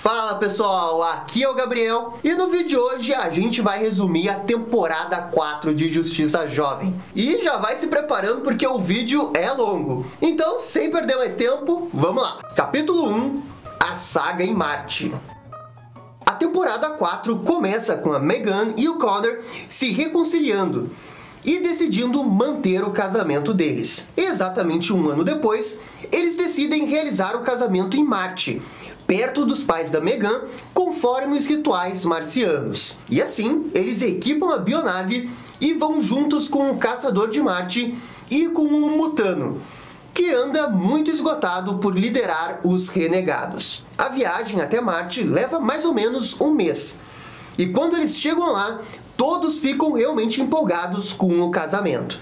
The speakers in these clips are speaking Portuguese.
Fala pessoal, aqui é o Gabriel e no vídeo de hoje a gente vai resumir a temporada 4 de Justiça Jovem. E já vai se preparando porque o vídeo é longo. Então, sem perder mais tempo, vamos lá. Capítulo 1, a saga em Marte. A temporada 4 começa com a Megan e o Connor se reconciliando e decidindo manter o casamento deles. Exatamente um ano depois, eles decidem realizar o casamento em Marte, perto dos pais da Megan, conforme os rituais marcianos. E assim, eles equipam a bionave e vão juntos com o Caçador de Marte e com o Mutano, que anda muito esgotado por liderar os renegados. A viagem até Marte leva mais ou menos um mês. E quando eles chegam lá, todos ficam realmente empolgados com o casamento.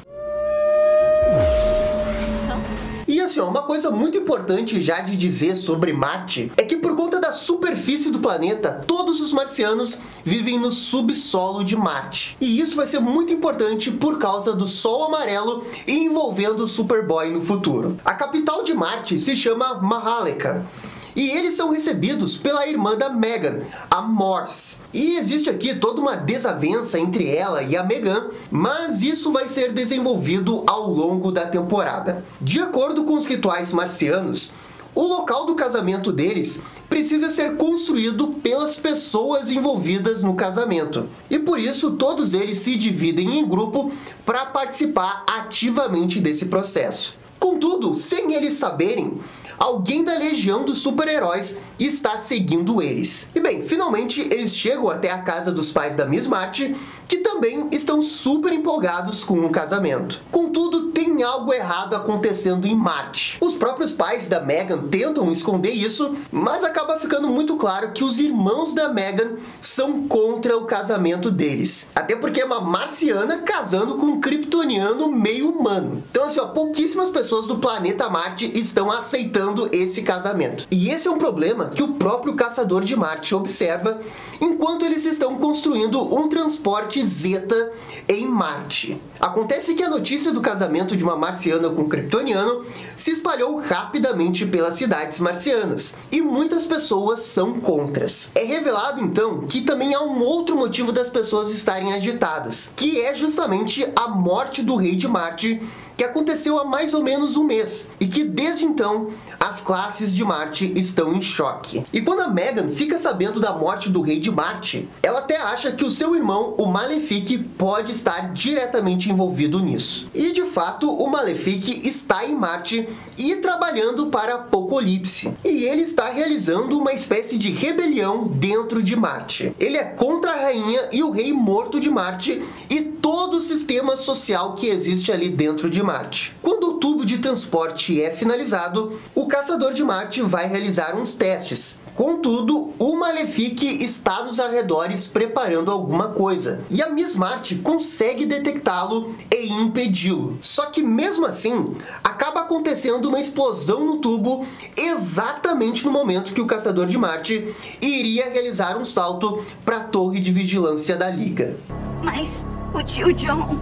E assim, uma coisa muito importante já de dizer sobre Marte é que por conta da superfície do planeta, todos os marcianos vivem no subsolo de Marte. E isso vai ser muito importante por causa do Sol amarelo envolvendo o Superboy no futuro. A capital de Marte se chama Mahalleca. E eles são recebidos pela irmã da Megan, a Morse. E existe aqui toda uma desavença entre ela e a Megan, mas isso vai ser desenvolvido ao longo da temporada. De acordo com os rituais marcianos, o local do casamento deles precisa ser construído pelas pessoas envolvidas no casamento. E por isso todos eles se dividem em grupo para participar ativamente desse processo. Contudo, sem eles saberem, alguém da Legião dos Super-Heróis está seguindo eles. E bem, finalmente eles chegam até a casa dos pais da Miss Marte, que também estão super empolgados com o casamento. Contudo, tem algo errado acontecendo em Marte. Os próprios pais da Megan tentam esconder isso, mas acaba ficando muito claro que os irmãos da Megan são contra o casamento deles. Até porque é uma marciana casando com um kryptoniano meio humano. Então assim, pouquíssimas pessoas do planeta Marte estão aceitando esse casamento. E esse é um problema que o próprio Caçador de Marte observa enquanto eles estão construindo um transporte Zeta em Marte. Acontece que a notícia do casamento de uma marciana com um kryptoniano se espalhou rapidamente pelas cidades marcianas, e muitas pessoas são contras. É revelado então que também há um outro motivo das pessoas estarem agitadas, que é justamente a morte do rei de Marte, que aconteceu há mais ou menos um mês, e que desde então as classes de Marte estão em choque. E quando a Megan fica sabendo da morte do rei de Marte, ela até acha que o seu irmão, o Malefic, pode estar diretamente envolvido nisso. E de fato, o Malefic está em Marte e trabalhando para Apocalipse. E ele está realizando uma espécie de rebelião dentro de Marte. Ele é contra a rainha e o rei morto de Marte e todo o sistema social que existe ali dentro de Marte. Quando o tubo de transporte é finalizado, o Caçador de Marte vai realizar uns testes. Contudo, o Malefic está nos arredores preparando alguma coisa, e a Miss Marte consegue detectá-lo e impedi-lo. Só que mesmo assim, acaba acontecendo uma explosão no tubo exatamente no momento que o Caçador de Marte iria realizar um salto para a torre de vigilância da Liga. Mas o tio John...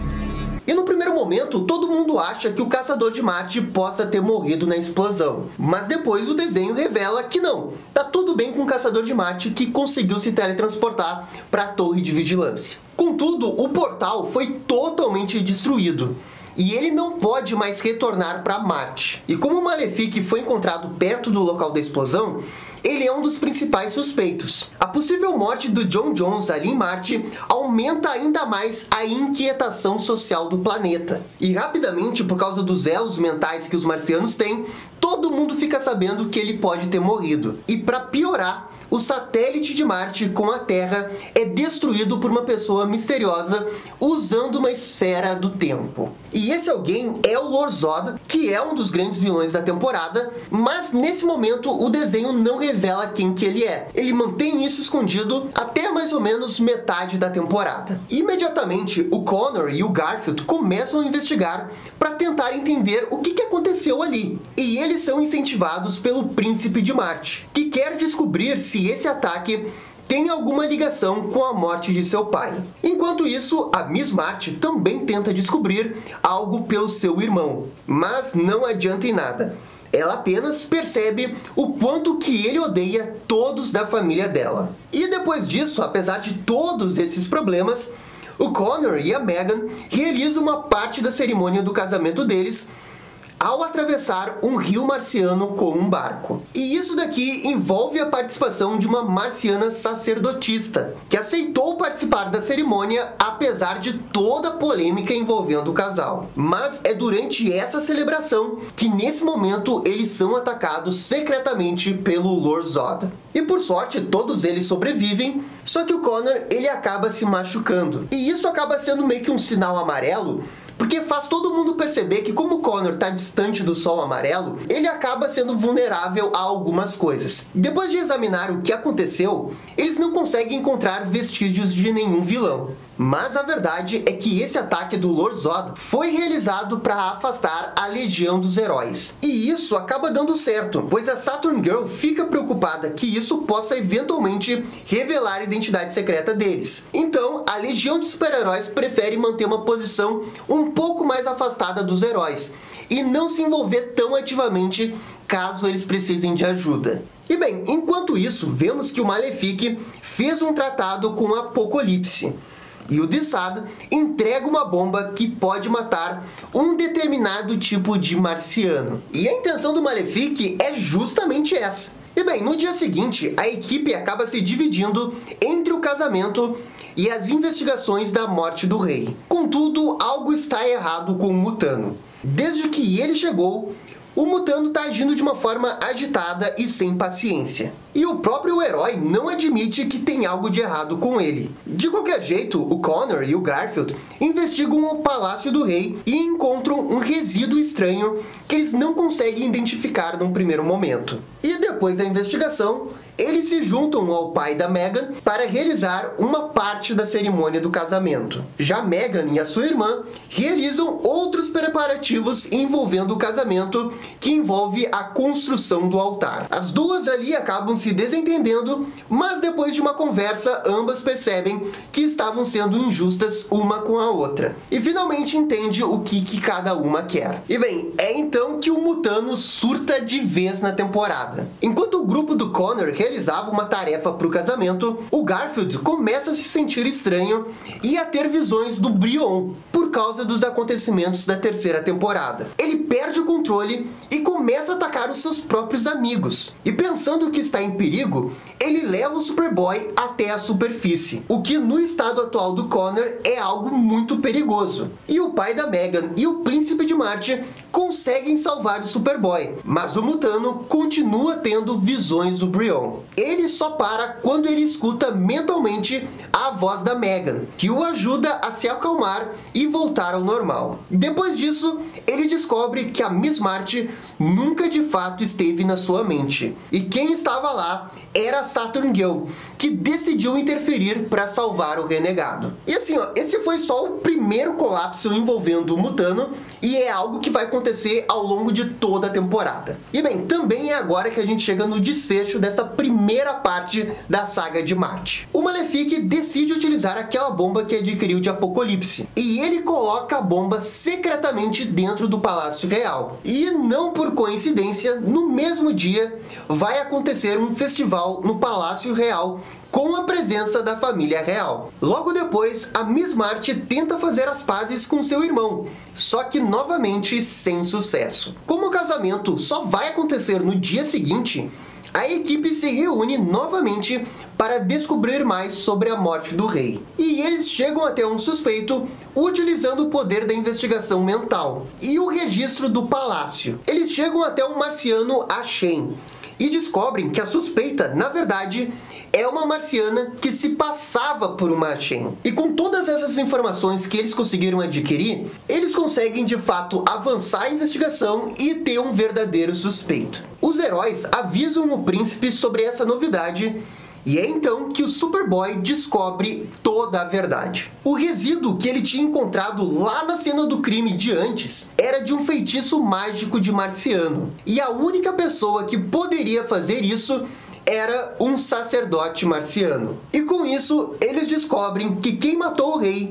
E no primeiro momento, todo mundo acha que o Caçador de Marte possa ter morrido na explosão. Mas depois o desenho revela que não. Tá tudo bem com o Caçador de Marte, que conseguiu se teletransportar para a torre de vigilância. Contudo, o portal foi totalmente destruído e ele não pode mais retornar para Marte. E como o Malefic foi encontrado perto do local da explosão, ele é um dos principais suspeitos. A possível morte do John Jones ali em Marte aumenta ainda mais a inquietação social do planeta. E rapidamente, por causa dos elos mentais que os marcianos têm, todo mundo fica sabendo que ele pode ter morrido. E para piorar, o satélite de Marte com a Terra é destruído por uma pessoa misteriosa usando uma esfera do tempo. E esse alguém é o Lord Zod, que é um dos grandes vilões da temporada, mas nesse momento o desenho não revela quem que ele é. Ele mantém isso escondido até mais ou menos metade da temporada. Imediatamente, o Connor e o Garfield começam a investigar para tentar entender o que aconteceu ali. E eles são incentivados pelo Príncipe de Marte, que quer descobrir se esse ataque tem alguma ligação com a morte de seu pai. Enquanto isso, a Miss Marte também tenta descobrir algo pelo seu irmão, mas não adianta em nada. Ela apenas percebe o quanto que ele odeia todos da família dela. E depois disso, apesar de todos esses problemas, o Connor e a Megan realizam uma parte da cerimônia do casamento deles ao atravessar um rio marciano com um barco. E isso daqui envolve a participação de uma marciana sacerdotista, que aceitou participar da cerimônia apesar de toda a polêmica envolvendo o casal. Mas é durante essa celebração que nesse momento eles são atacados secretamente pelo Lord Zod. E por sorte todos eles sobrevivem, só que o Connor ele acaba se machucando. E isso acaba sendo meio que um sinal amarelo, porque faz todo mundo perceber que como o Connor está distante do sol amarelo, ele acaba sendo vulnerável a algumas coisas. Depois de examinar o que aconteceu, eles não conseguem encontrar vestígios de nenhum vilão. Mas a verdade é que esse ataque do Lord Zod foi realizado para afastar a Legião dos Heróis. E isso acaba dando certo, pois a Saturn Girl fica preocupada que isso possa eventualmente revelar a identidade secreta deles. Então, a Legião de Super-Heróis prefere manter uma posição um pouco mais afastada dos heróis e não se envolver tão ativamente caso eles precisem de ajuda. E bem, enquanto isso, vemos que o Malefic fez um tratado com o Apocalipse. E o Desaad entrega uma bomba que pode matar um determinado tipo de marciano. E a intenção do Malefic é justamente essa. E bem, no dia seguinte, a equipe acaba se dividindo entre o casamento e as investigações da morte do rei. Contudo, algo está errado com o Mutano. Desde que ele chegou, o Mutano está agindo de uma forma agitada e sem paciência. E o próprio herói não admite que tem algo de errado com ele. De qualquer jeito, o Connor e o Garfield investigam o Palácio do Rei e encontram um resíduo estranho que eles não conseguem identificar num primeiro momento. E depois da investigação, eles se juntam ao pai da Megan para realizar uma parte da cerimônia do casamento. Já Megan e a sua irmã realizam outros preparativos envolvendo o casamento, que envolve a construção do altar. As duas ali acabam se desentendendo, mas depois de uma conversa, ambas percebem que estavam sendo injustas uma com a outra. E finalmente entende o que cada uma quer. E bem, é então que o Mutano surta de vez na temporada. Enquanto o grupo do Connor realizava uma tarefa para o casamento, o Garfield começa a se sentir estranho e a ter visões do Brion por causa dos acontecimentos da terceira temporada. Ele perde o controle e começa a atacar os seus próprios amigos. E pensando que está em perigo, ele leva o Superboy até a superfície, o que no estado atual do Connor é algo muito perigoso. E o pai da Megan e o Príncipe de Marte conseguem salvar o Superboy, mas o Mutano continua tendo visões do Brion. Ele só para quando ele escuta mentalmente a voz da Megan, que o ajuda a se acalmar e voltar ao normal. Depois disso, ele descobre que a Miss Marte nunca de fato esteve na sua mente, e quem estava lá era a Saturn Girl, que decidiu interferir para salvar o renegado. E assim, esse foi só o primeiro colapso envolvendo o Mutano, e é algo que vai acontecer ao longo de toda a temporada. E bem, também é agora que a gente chega no desfecho dessa primeira parte da saga de Marte. O Malefic decide utilizar aquela bomba que adquiriu de Apocalipse, e ele coloca a bomba secretamente dentro do Palácio Real. E não por coincidência, no mesmo dia vai acontecer um festival no Palácio Real com a presença da família real. Logo depois, a Miss Marte tenta fazer as pazes com seu irmão, só que novamente sem sucesso. Como o casamento só vai acontecer no dia seguinte, a equipe se reúne novamente para descobrir mais sobre a morte do rei. E eles chegam até um suspeito utilizando o poder da investigação mental e o registro do palácio. Eles chegam até o marciano Ashen e descobrem que a suspeita, na verdade, é uma marciana que se passava por uma Ashen. E com todas essas informações que eles conseguiram adquirir, eles conseguem de fato avançar a investigação e ter um verdadeiro suspeito. Os heróis avisam o príncipe sobre essa novidade, e é então que o Superboy descobre toda a verdade. O resíduo que ele tinha encontrado lá na cena do crime de antes era de um feitiço mágico de marciano. E a única pessoa que poderia fazer isso era um sacerdote marciano. E com isso, eles descobrem que quem matou o rei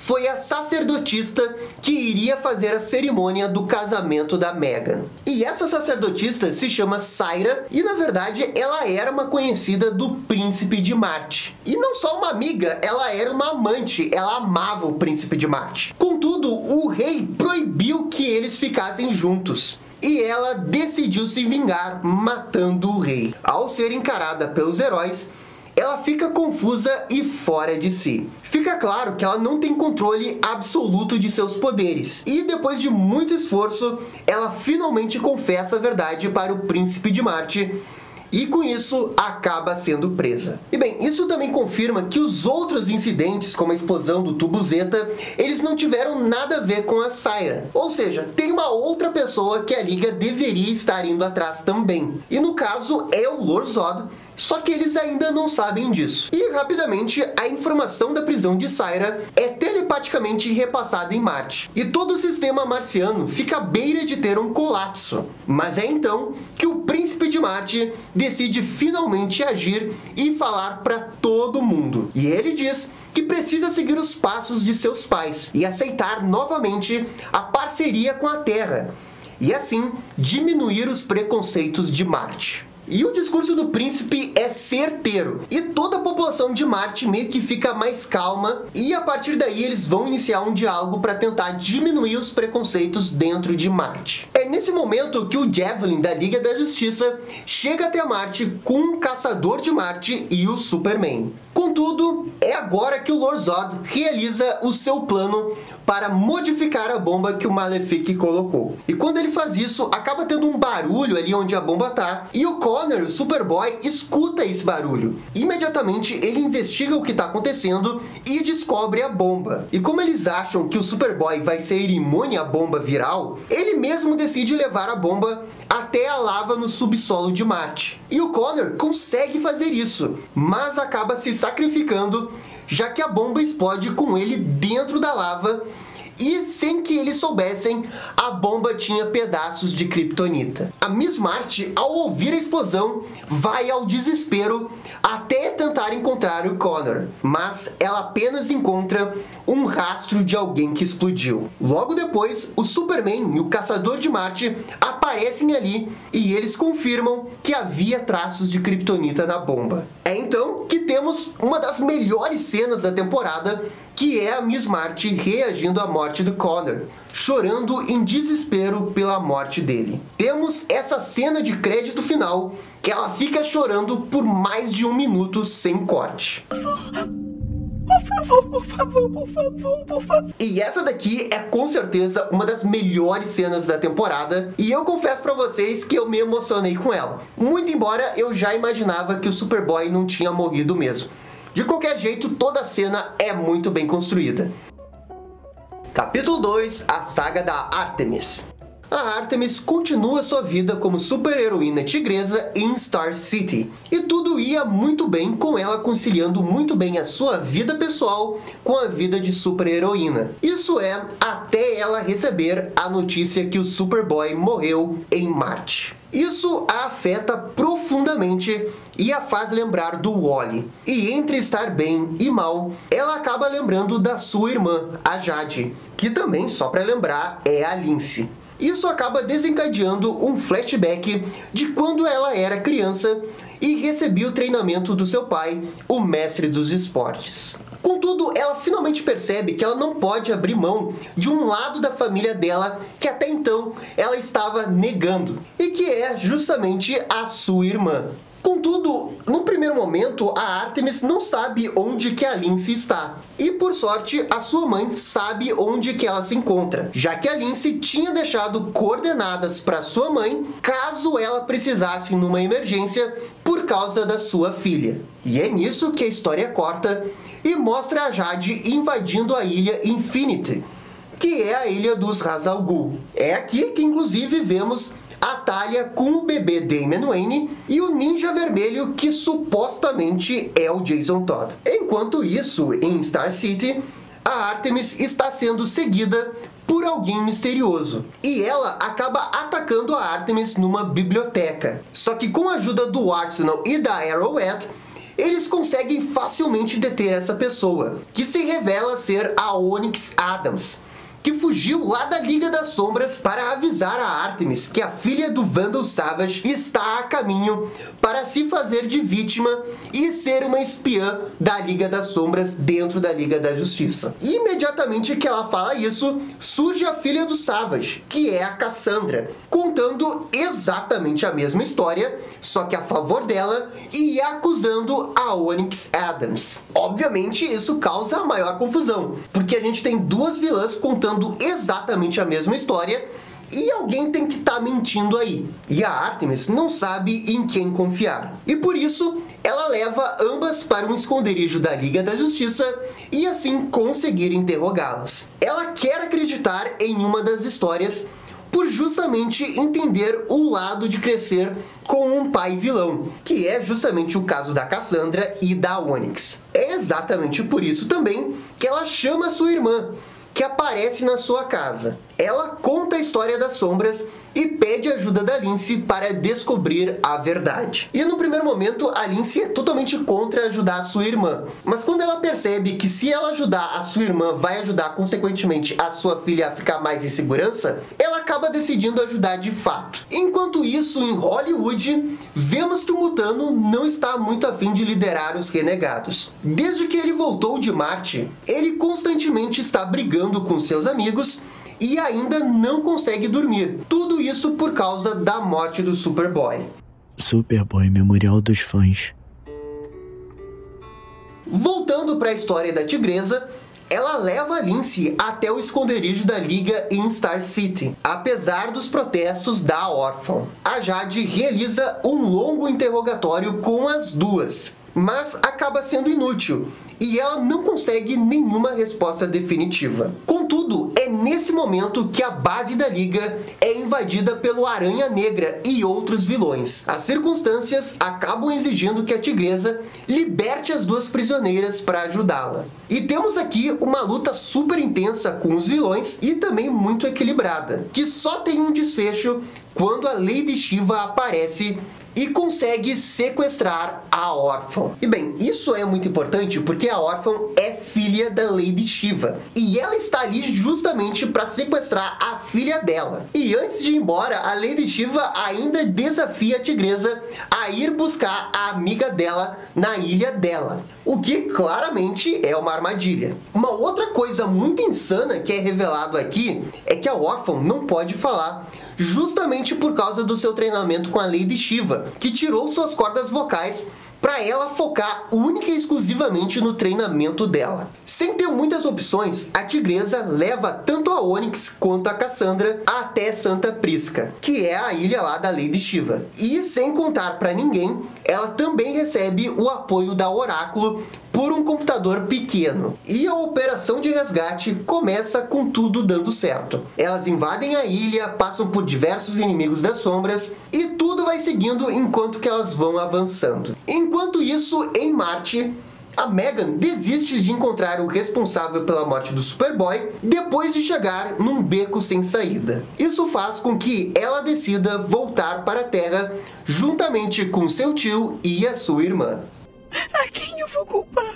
foi a sacerdotista que iria fazer a cerimônia do casamento da Meghan. E essa sacerdotista se chama Syra e, na verdade, ela era uma conhecida do príncipe de Marte. E não só uma amiga, ela era uma amante, ela amava o príncipe de Marte. Contudo, o rei proibiu que eles ficassem juntos. E ela decidiu se vingar matando o rei. Ao ser encarada pelos heróis, ela fica confusa e fora de si. Fica claro que ela não tem controle absoluto de seus poderes. E depois de muito esforço, ela finalmente confessa a verdade para o príncipe de Marte. E com isso, acaba sendo presa. E bem, isso também confirma que os outros incidentes, como a explosão do tubo Zeta, eles não tiveram nada a ver com a Syra. Ou seja, tem uma outra pessoa que a Liga deveria estar indo atrás também. E no caso, é o Lord Zod. Só que eles ainda não sabem disso. E rapidamente, a informação da prisão de Syra é telepaticamente repassada em Marte. E todo o sistema marciano fica à beira de ter um colapso. Mas é então que o príncipe de Marte decide finalmente agir e falar para todo mundo. E ele diz que precisa seguir os passos de seus pais e aceitar novamente a parceria com a Terra. E assim, diminuir os preconceitos de Marte. E o discurso do príncipe é certeiro, e toda a população de Marte meio que fica mais calma, e a partir daí eles vão iniciar um diálogo para tentar diminuir os preconceitos dentro de Marte. É nesse momento que o Javelin da Liga da Justiça chega até Marte com um caçador de Marte e o Superman. Contudo, é agora que o Lord Zod realiza o seu plano para modificar a bomba que o Malefic colocou. E quando ele faz isso, acaba tendo um barulho ali onde a bomba tá, e o Connor, o Superboy, escuta esse barulho. Imediatamente ele investiga o que está acontecendo e descobre a bomba. E como eles acham que o Superboy vai ser imune à bomba viral, ele mesmo decide levar a bomba até a lava no subsolo de Marte. E o Connor consegue fazer isso, mas acaba se sacrificando, já que a bomba explode com ele dentro da lava. E sem que eles soubessem, a bomba tinha pedaços de kryptonita. A Miss Marte, ao ouvir a explosão, vai ao desespero até tentar encontrar o Connor. Mas ela apenas encontra um rastro de alguém que explodiu. Logo depois, o Superman e o Caçador de Marte aparecem ali e eles confirmam que havia traços de kryptonita na bomba. É então que temos uma das melhores cenas da temporada, que é a Miss Marte reagindo à morte do Connor, chorando em desespero pela morte dele. Temos essa cena de crédito final, que ela fica chorando por mais de 1 minuto sem corte. Por favor. E essa daqui é com certeza uma das melhores cenas da temporada, e eu confesso pra vocês que eu me emocionei com ela. Muito embora eu já imaginava que o Superboy não tinha morrido mesmo. De qualquer jeito, toda a cena é muito bem construída. Capítulo 2, a saga da Artemis. A Artemis continua sua vida como super-heroína tigresa em Star City. E tudo ia muito bem com ela conciliando muito bem a sua vida pessoal com a vida de super-heroína. Isso é, até ela receber a notícia que o Superboy morreu em Marte. Isso a afeta profundamente e a faz lembrar do Wally. E entre estar bem e mal, ela acaba lembrando da sua irmã, a Jade, que também, só para lembrar, é a Lindsay. Isso acaba desencadeando um flashback de quando ela era criança e recebia o treinamento do seu pai, o mestre dos esportes. Contudo, ela finalmente percebe que ela não pode abrir mão de um lado da família dela que até então ela estava negando, e que é justamente a sua irmã. Contudo, no primeiro momento, a Artemis não sabe onde que a Lindsay está. E por sorte, a sua mãe sabe onde que ela se encontra, já que a Lindsay tinha deixado coordenadas para sua mãe, caso ela precisasse numa emergência por causa da sua filha. E é nisso que a história corta e mostra a Jade invadindo a ilha Infinity, que é a ilha dos Ra's al Ghul. É aqui que inclusive vemos a Talia com o bebê Damian Wayne e o Ninja Vermelho, que supostamente é o Jason Todd. Enquanto isso, em Star City, a Artemis está sendo seguida por alguém misterioso. E ela acaba atacando a Artemis numa biblioteca. Só que com a ajuda do Arsenal e da Arrowhead, eles conseguem facilmente deter essa pessoa, que se revela ser a Onyx Adams, que fugiu lá da Liga das Sombras para avisar a Artemis que a filha do Vandal Savage está a caminho para se fazer de vítima e ser uma espiã da Liga das Sombras dentro da Liga da Justiça. E imediatamente que ela fala isso, surge a filha do Savage, que é a Cassandra, contando exatamente a mesma história, só que a favor dela e acusando a Onyx Adams. Obviamente isso causa a maior confusão, porque a gente tem duas vilãs contando exatamente a mesma história e alguém tem que estar mentindo aí. E a Artemis não sabe em quem confiar. E por isso, ela leva ambas para um esconderijo da Liga da Justiça e assim conseguir interrogá-las. Ela quer acreditar em uma das histórias por justamente entender o lado de crescer com um pai vilão, que é justamente o caso da Cassandra e da Onyx. É exatamente por isso também que ela chama sua irmã, que aparece na sua casa. Ela conta a história das sombras e pede ajuda da Lindsay para descobrir a verdade. E no primeiro momento, a Lindsay é totalmente contra ajudar a sua irmã. Mas quando ela percebe que se ela ajudar a sua irmã, vai ajudar consequentemente a sua filha a ficar mais em segurança, ela acaba decidindo ajudar de fato. Enquanto isso, em Hollywood, vemos que o Mutano não está muito afim de liderar os renegados. Desde que ele voltou de Marte, ele constantemente está brigando com seus amigos e ainda não consegue dormir. Tudo isso por causa da morte do Superboy. Superboy, memorial dos fãs. Voltando para a história da Tigresa, ela leva a Lindsay até o esconderijo da Liga em Star City, apesar dos protestos da órfã. A Jade realiza um longo interrogatório com as duas, mas acaba sendo inútil e ela não consegue nenhuma resposta definitiva. Contudo, é nesse momento que a base da Liga é invadida pelo Aranha Negra e outros vilões. As circunstâncias acabam exigindo que a Tigresa liberte as duas prisioneiras para ajudá-la. E temos aqui uma luta super intensa com os vilões e também muito equilibrada, que só tem um desfecho quando a Lady Shiva aparece e consegue sequestrar a órfã. E bem, isso é muito importante porque a órfã é filha da Lady Shiva e ela está ali justamente para sequestrar a filha dela. E antes de ir embora, a Lady Shiva ainda desafia a Tigresa a ir buscar a amiga dela na ilha dela, o que claramente é uma armadilha. Uma outra coisa muito insana que é revelado aqui é que a órfã não pode falar, justamente por causa do seu treinamento com a Lady Shiva, que tirou suas cordas vocais para ela focar única e exclusivamente no treinamento dela. Sem ter muitas opções, a Tigresa leva tanto a Onyx quanto a Cassandra até Santa Prisca, que é a ilha lá da Lady Shiva. E sem contar para ninguém, ela também recebe o apoio da Oráculo por um computador pequeno. E a operação de resgate começa com tudo dando certo. Elas invadem a ilha, passam por diversos inimigos das sombras e tudo vai seguindo enquanto que elas vão avançando. Enquanto isso, em Marte, a Megan desiste de encontrar o responsável pela morte do Superboy depois de chegar num beco sem saída. Isso faz com que ela decida voltar para a Terra juntamente com seu tio e a sua irmã. A quem eu vou culpar?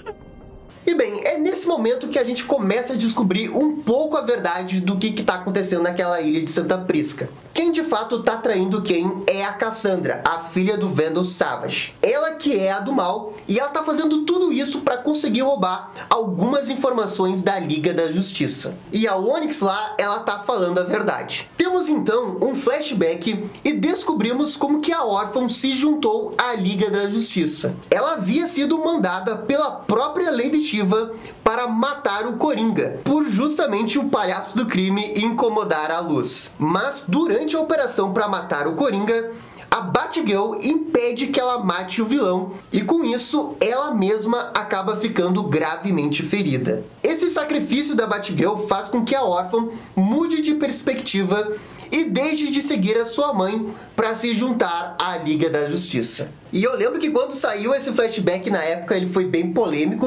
E bem, é nesse momento que a gente começa a descobrir um pouco a verdade do que está acontecendo naquela ilha de Santa Prisca. Quem de fato está traindo quem é a Cassandra, a filha do Vandal Savage. Ela que é a do mal e ela está fazendo tudo isso para conseguir roubar algumas informações da Liga da Justiça. E a Onyx lá, ela está falando a verdade. Temos então um flashback e descobrimos como que a órfã se juntou à Liga da Justiça. Ela havia sido mandada pela própria Lady Shiva para matar o Coringa, por justamente o palhaço do crime incomodar a luz. Mas durante a operação para matar o Coringa, a Batgirl impede que ela mate o vilão e com isso ela mesma acaba ficando gravemente ferida. Esse sacrifício da Batgirl faz com que a órfã mude de perspectiva e deixe de seguir a sua mãe para se juntar à Liga da Justiça. E eu lembro que quando saiu esse flashback na época ele foi bem polêmico,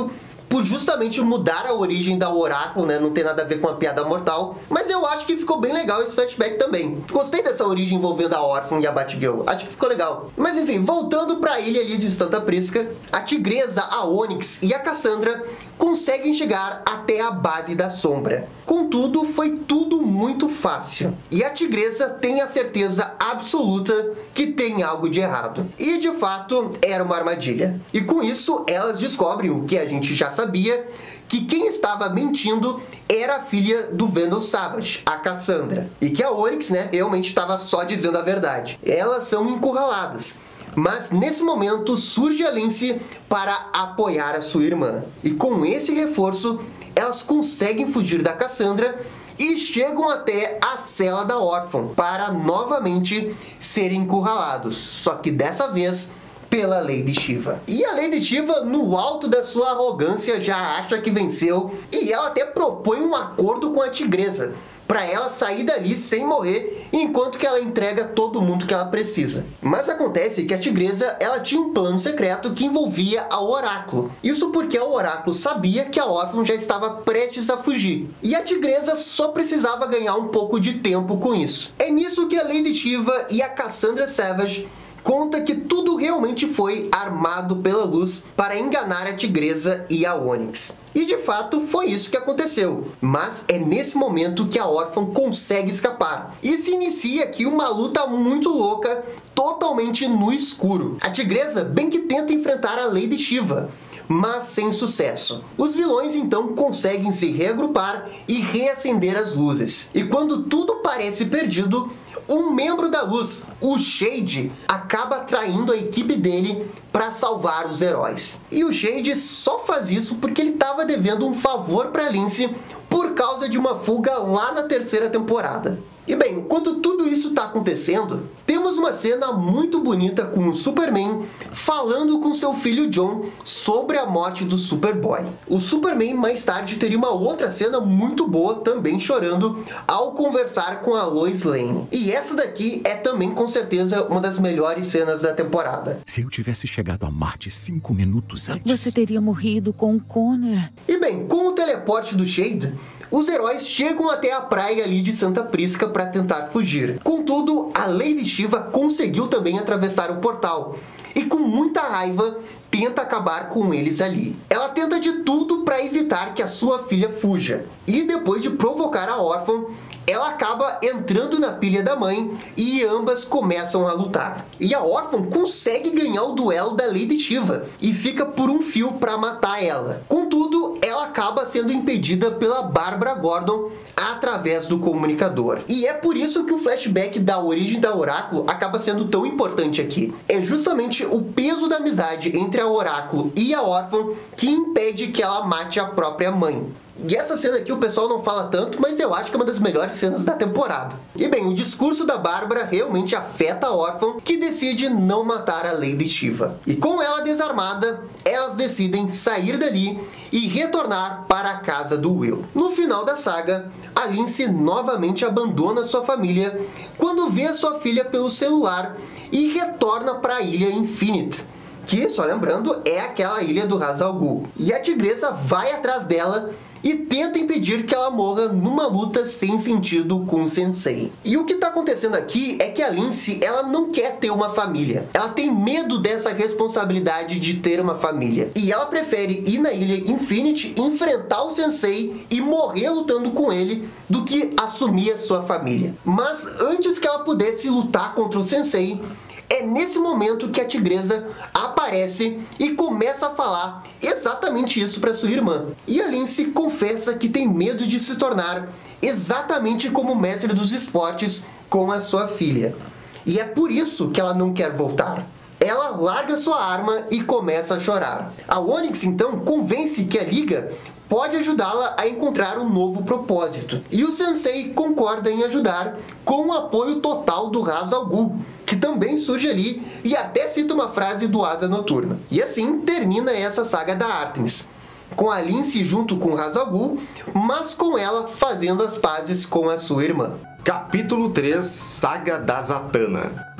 por justamente mudar a origem da Oráculo, né? Não tem nada a ver com a piada mortal, mas eu acho que ficou bem legal esse flashback também. Gostei dessa origem envolvendo a órfã e a Batgirl, acho que ficou legal. Mas enfim, voltando pra ilha ali de Santa Prisca, a Tigresa, a Onyx e a Cassandra conseguem chegar até a base da Sombra. Contudo, foi tudo muito fácil. E a Tigresa tem a certeza absoluta que tem algo de errado. E de fato, era uma armadilha. E com isso, elas descobrem o que a gente já sabia, que quem estava mentindo era a filha do Vandal Savage, a Cassandra. E que a Onyx, né, realmente estava só dizendo a verdade. Elas são encurraladas. Mas nesse momento surge a Lindsay para apoiar a sua irmã. E com esse reforço, elas conseguem fugir da Cassandra e chegam até a cela da órfã para novamente serem encurralados. Só que dessa vez pela Lady Shiva. E a Lady Shiva, no alto da sua arrogância, já acha que venceu e ela até propõe um acordo com a Tigresa para ela sair dali sem morrer, enquanto que ela entrega todo mundo que ela precisa. Mas acontece que a Tigresa, ela tinha um plano secreto que envolvia a Oráculo. Isso porque a Oráculo sabia que a órfã já estava prestes a fugir. E a Tigresa só precisava ganhar um pouco de tempo com isso. É nisso que a Lady Shiva e a Cassandra Savage conta que tudo realmente foi armado pela luz para enganar a Tigresa e a Onyx. E de fato foi isso que aconteceu. Mas é nesse momento que a órfã consegue escapar. E se inicia aqui uma luta muito louca, totalmente no escuro. A Tigresa bem que tenta enfrentar a Lady Shiva, mas sem sucesso. Os vilões então conseguem se reagrupar e reacender as luzes. E quando tudo parece perdido, um membro da luz, o Shade, acaba traindo a equipe dele para salvar os heróis. E o Shade só faz isso porque ele estava devendo um favor para Lindsay por causa de uma fuga lá na terceira temporada. E bem, enquanto tudo isso está acontecendo, temos uma cena muito bonita com o Superman falando com seu filho John sobre a morte do Superboy. O Superman mais tarde teria uma outra cena muito boa, também chorando, ao conversar com a Lois Lane. E essa daqui é também com certeza uma das melhores cenas da temporada. Se eu tivesse chegado a Marte 5 minutos antes... Você teria morrido com o Connor. E bem, com o teleporte do Shade, os heróis chegam até a praia ali de Santa Prisca para tentar fugir. Contudo, a Lady Shiva conseguiu também atravessar o portal e com muita raiva tenta acabar com eles ali. Ela tenta de tudo para evitar que a sua filha fuja. E depois de provocar a órfã, ela acaba entrando na pilha da mãe e ambas começam a lutar. E a órfã consegue ganhar o duelo da Lady Shiva e fica por um fio para matar ela. Contudo, ela acaba sendo impedida pela Bárbara Gordon através do comunicador. E é por isso que o flashback da origem da Oráculo acaba sendo tão importante aqui. É justamente o peso da amizade entre a Oráculo e a órfã que impede que ela mate a própria mãe. E essa cena aqui o pessoal não fala tanto, mas eu acho que é uma das melhores cenas da temporada. E bem, o discurso da Bárbara realmente afeta a órfã, que decide não matar a Lady Shiva. E com ela desarmada, elas decidem sair dali e retornar para a casa do Will. No final da saga, a Lindsay novamente abandona sua família quando vê a sua filha pelo celular e retorna para a ilha Infinite, que, só lembrando, é aquela ilha do Ra's al Ghul. E a Tigresa vai atrás dela e tenta impedir que ela morra numa luta sem sentido com o Sensei. E o que está acontecendo aqui é que a Lindsay, ela não quer ter uma família. Ela tem medo dessa responsabilidade de ter uma família. E ela prefere ir na ilha Infinite, enfrentar o Sensei e morrer lutando com ele, do que assumir a sua família. Mas antes que ela pudesse lutar contra o Sensei, é nesse momento que a Tigresa aparece e começa a falar exatamente isso para sua irmã. E a Lindsay confessa que tem medo de se tornar exatamente como o mestre dos esportes com a sua filha. E é por isso que ela não quer voltar. Ela larga sua arma e começa a chorar. A Onyx então convence que a Liga pode ajudá-la a encontrar um novo propósito. E o Sensei concorda em ajudar com o apoio total do Ra's al Ghul, que também surge ali e até cita uma frase do Asa Noturna. E assim termina essa saga da Artemis, com a Lindsay junto com Ra's al Ghul, mas com ela fazendo as pazes com a sua irmã. Capítulo 3, Saga da Zatanna.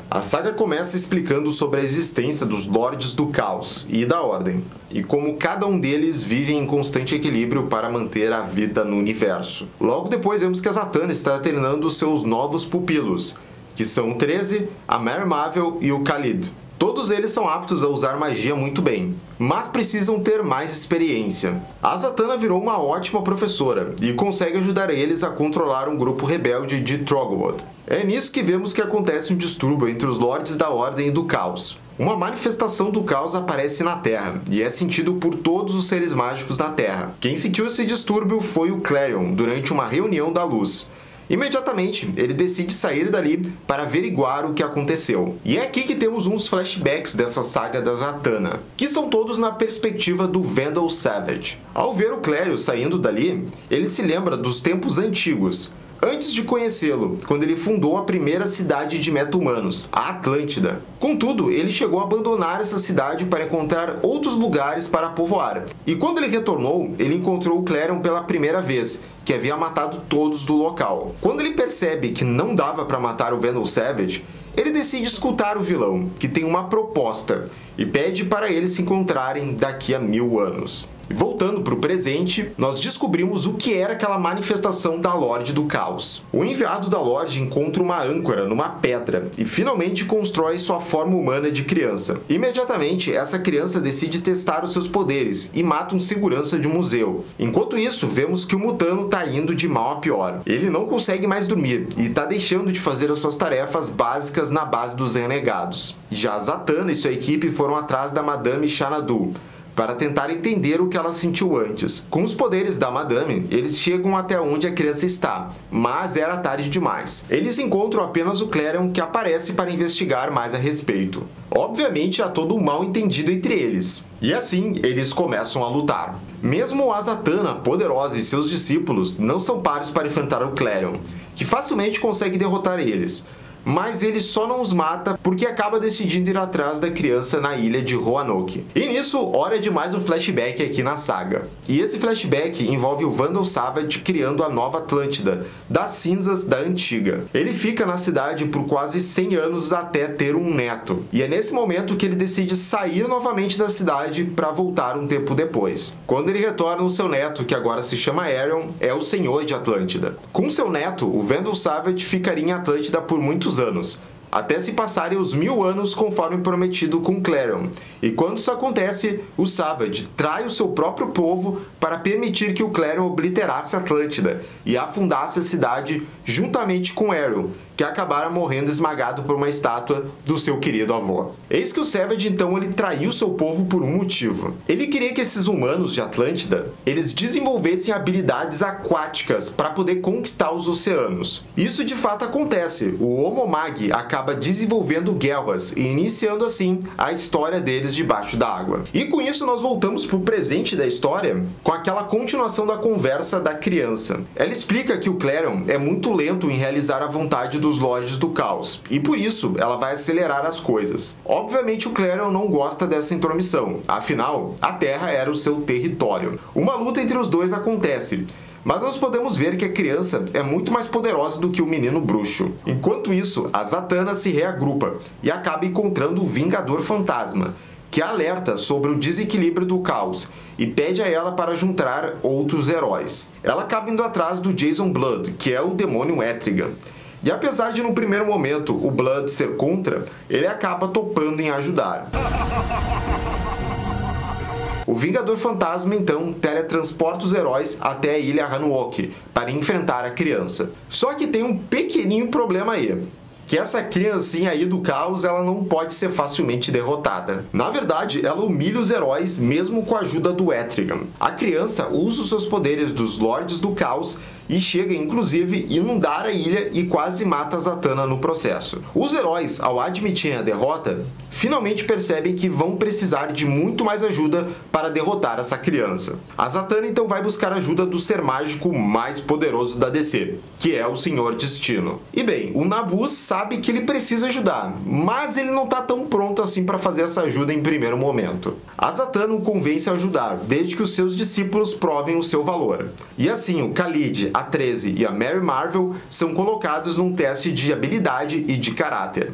A saga começa explicando sobre a existência dos Lordes do Caos e da Ordem, e como cada um deles vive em constante equilíbrio para manter a vida no universo. Logo depois vemos que a Zatanna está treinando seus novos pupilos, que são o 13, a Mary Marvel e o Khalid. Todos eles são aptos a usar magia muito bem, mas precisam ter mais experiência. A Zatanna virou uma ótima professora e consegue ajudar eles a controlar um grupo rebelde de Troglodyte. É nisso que vemos que acontece um distúrbio entre os Lordes da Ordem e do Caos. Uma manifestação do caos aparece na Terra e é sentido por todos os seres mágicos na Terra. Quem sentiu esse distúrbio foi o Clarion durante uma reunião da Luz. Imediatamente, ele decide sair dali para averiguar o que aconteceu. E é aqui que temos uns flashbacks dessa saga da Zatanna, que são todos na perspectiva do Vandal Savage. Ao ver o Clarion saindo dali, ele se lembra dos tempos antigos, antes de conhecê-lo, quando ele fundou a primeira cidade de meta-humanos, a Atlântida. Contudo, ele chegou a abandonar essa cidade para encontrar outros lugares para povoar. E quando ele retornou, ele encontrou o Clarion pela primeira vez, que havia matado todos do local. Quando ele percebe que não dava para matar o Vandal Savage, ele decide escutar o vilão, que tem uma proposta, e pede para eles se encontrarem daqui a 1000 anos. E voltando para o presente, nós descobrimos o que era aquela manifestação da Lorde do Caos. O enviado da Lorde encontra uma âncora numa pedra e finalmente constrói sua forma humana de criança. Imediatamente, essa criança decide testar os seus poderes e mata um segurança de um museu. Enquanto isso, vemos que o Mutano está indo de mal a pior. Ele não consegue mais dormir e está deixando de fazer as suas tarefas básicas na base dos renegados. Já Zatanna e sua equipe foram atrás da Madame Xanadu para tentar entender o que ela sentiu antes. Com os poderes da Madame, eles chegam até onde a criança está, mas era tarde demais. Eles encontram apenas o Clarion, que aparece para investigar mais a respeito. Obviamente há todo um mal entendido entre eles. E assim, eles começam a lutar. Mesmo a Zatanna, poderosa, e seus discípulos não são pares para enfrentar o Clarion, que facilmente consegue derrotar eles. Mas ele só não os mata porque acaba decidindo ir atrás da criança na ilha de Roanoke. E nisso, hora de mais um flashback aqui na saga. E esse flashback envolve o Vandal Savage criando a nova Atlântida, das cinzas da antiga. Ele fica na cidade por quase 100 anos até ter um neto. E é nesse momento que ele decide sair novamente da cidade para voltar um tempo depois. Quando ele retorna, o seu neto, que agora se chama Aerion, é o senhor de Atlântida. Com seu neto, o Vandal Savage ficaria em Atlântida por muitos anos, até se passarem os 1000 anos conforme prometido com Clarion. E quando isso acontece, o Savage trai o seu próprio povo para permitir que o Clarion obliterasse Atlântida e afundasse a cidade juntamente com Aerion, que acabara morrendo esmagado por uma estátua do seu querido avô. Eis que o Savage então ele traiu seu povo por um motivo. Ele queria que esses humanos de Atlântida, eles desenvolvessem habilidades aquáticas para poder conquistar os oceanos. Isso de fato acontece. O Homo Magi acaba desenvolvendo guerras e iniciando assim a história deles debaixo da água. E com isso nós voltamos para o presente da história com aquela continuação da conversa da criança. Ela explica que o Clarion é muito lento em realizar a vontade dos Lordes do Caos, e por isso ela vai acelerar as coisas. Obviamente o Clarion não gosta dessa intromissão, afinal, a Terra era o seu território. Uma luta entre os dois acontece, mas nós podemos ver que a criança é muito mais poderosa do que o menino bruxo. Enquanto isso, a Zatanna se reagrupa e acaba encontrando o Vingador Fantasma, que alerta sobre o desequilíbrio do caos e pede a ela para juntar outros heróis. Ela acaba indo atrás do Jason Blood, que é o demônio Etrigan. E apesar de no primeiro momento o Blood ser contra, ele acaba topando em ajudar. O Vingador Fantasma então teletransporta os heróis até a ilha Roanoke para enfrentar a criança. Só que tem um pequenininho problema aí, que essa criancinha aí do caos, ela não pode ser facilmente derrotada. Na verdade, ela humilha os heróis mesmo com a ajuda do Etrigan. A criança usa os seus poderes dos Lordes do Caos e chega inclusive a inundar a ilha e quase mata a Zatanna no processo. Os heróis, ao admitirem a derrota, finalmente percebem que vão precisar de muito mais ajuda para derrotar essa criança. A Zatanna então vai buscar a ajuda do ser mágico mais poderoso da DC, que é o Senhor Destino. E bem, o Nabuz sabe que ele precisa ajudar, mas ele não está tão pronto assim para fazer essa ajuda em primeiro momento. A Zatanna o convence a ajudar, desde que os seus discípulos provem o seu valor. E assim, o Khalid, a 13 e a Mary Marvel são colocados num teste de habilidade e de caráter.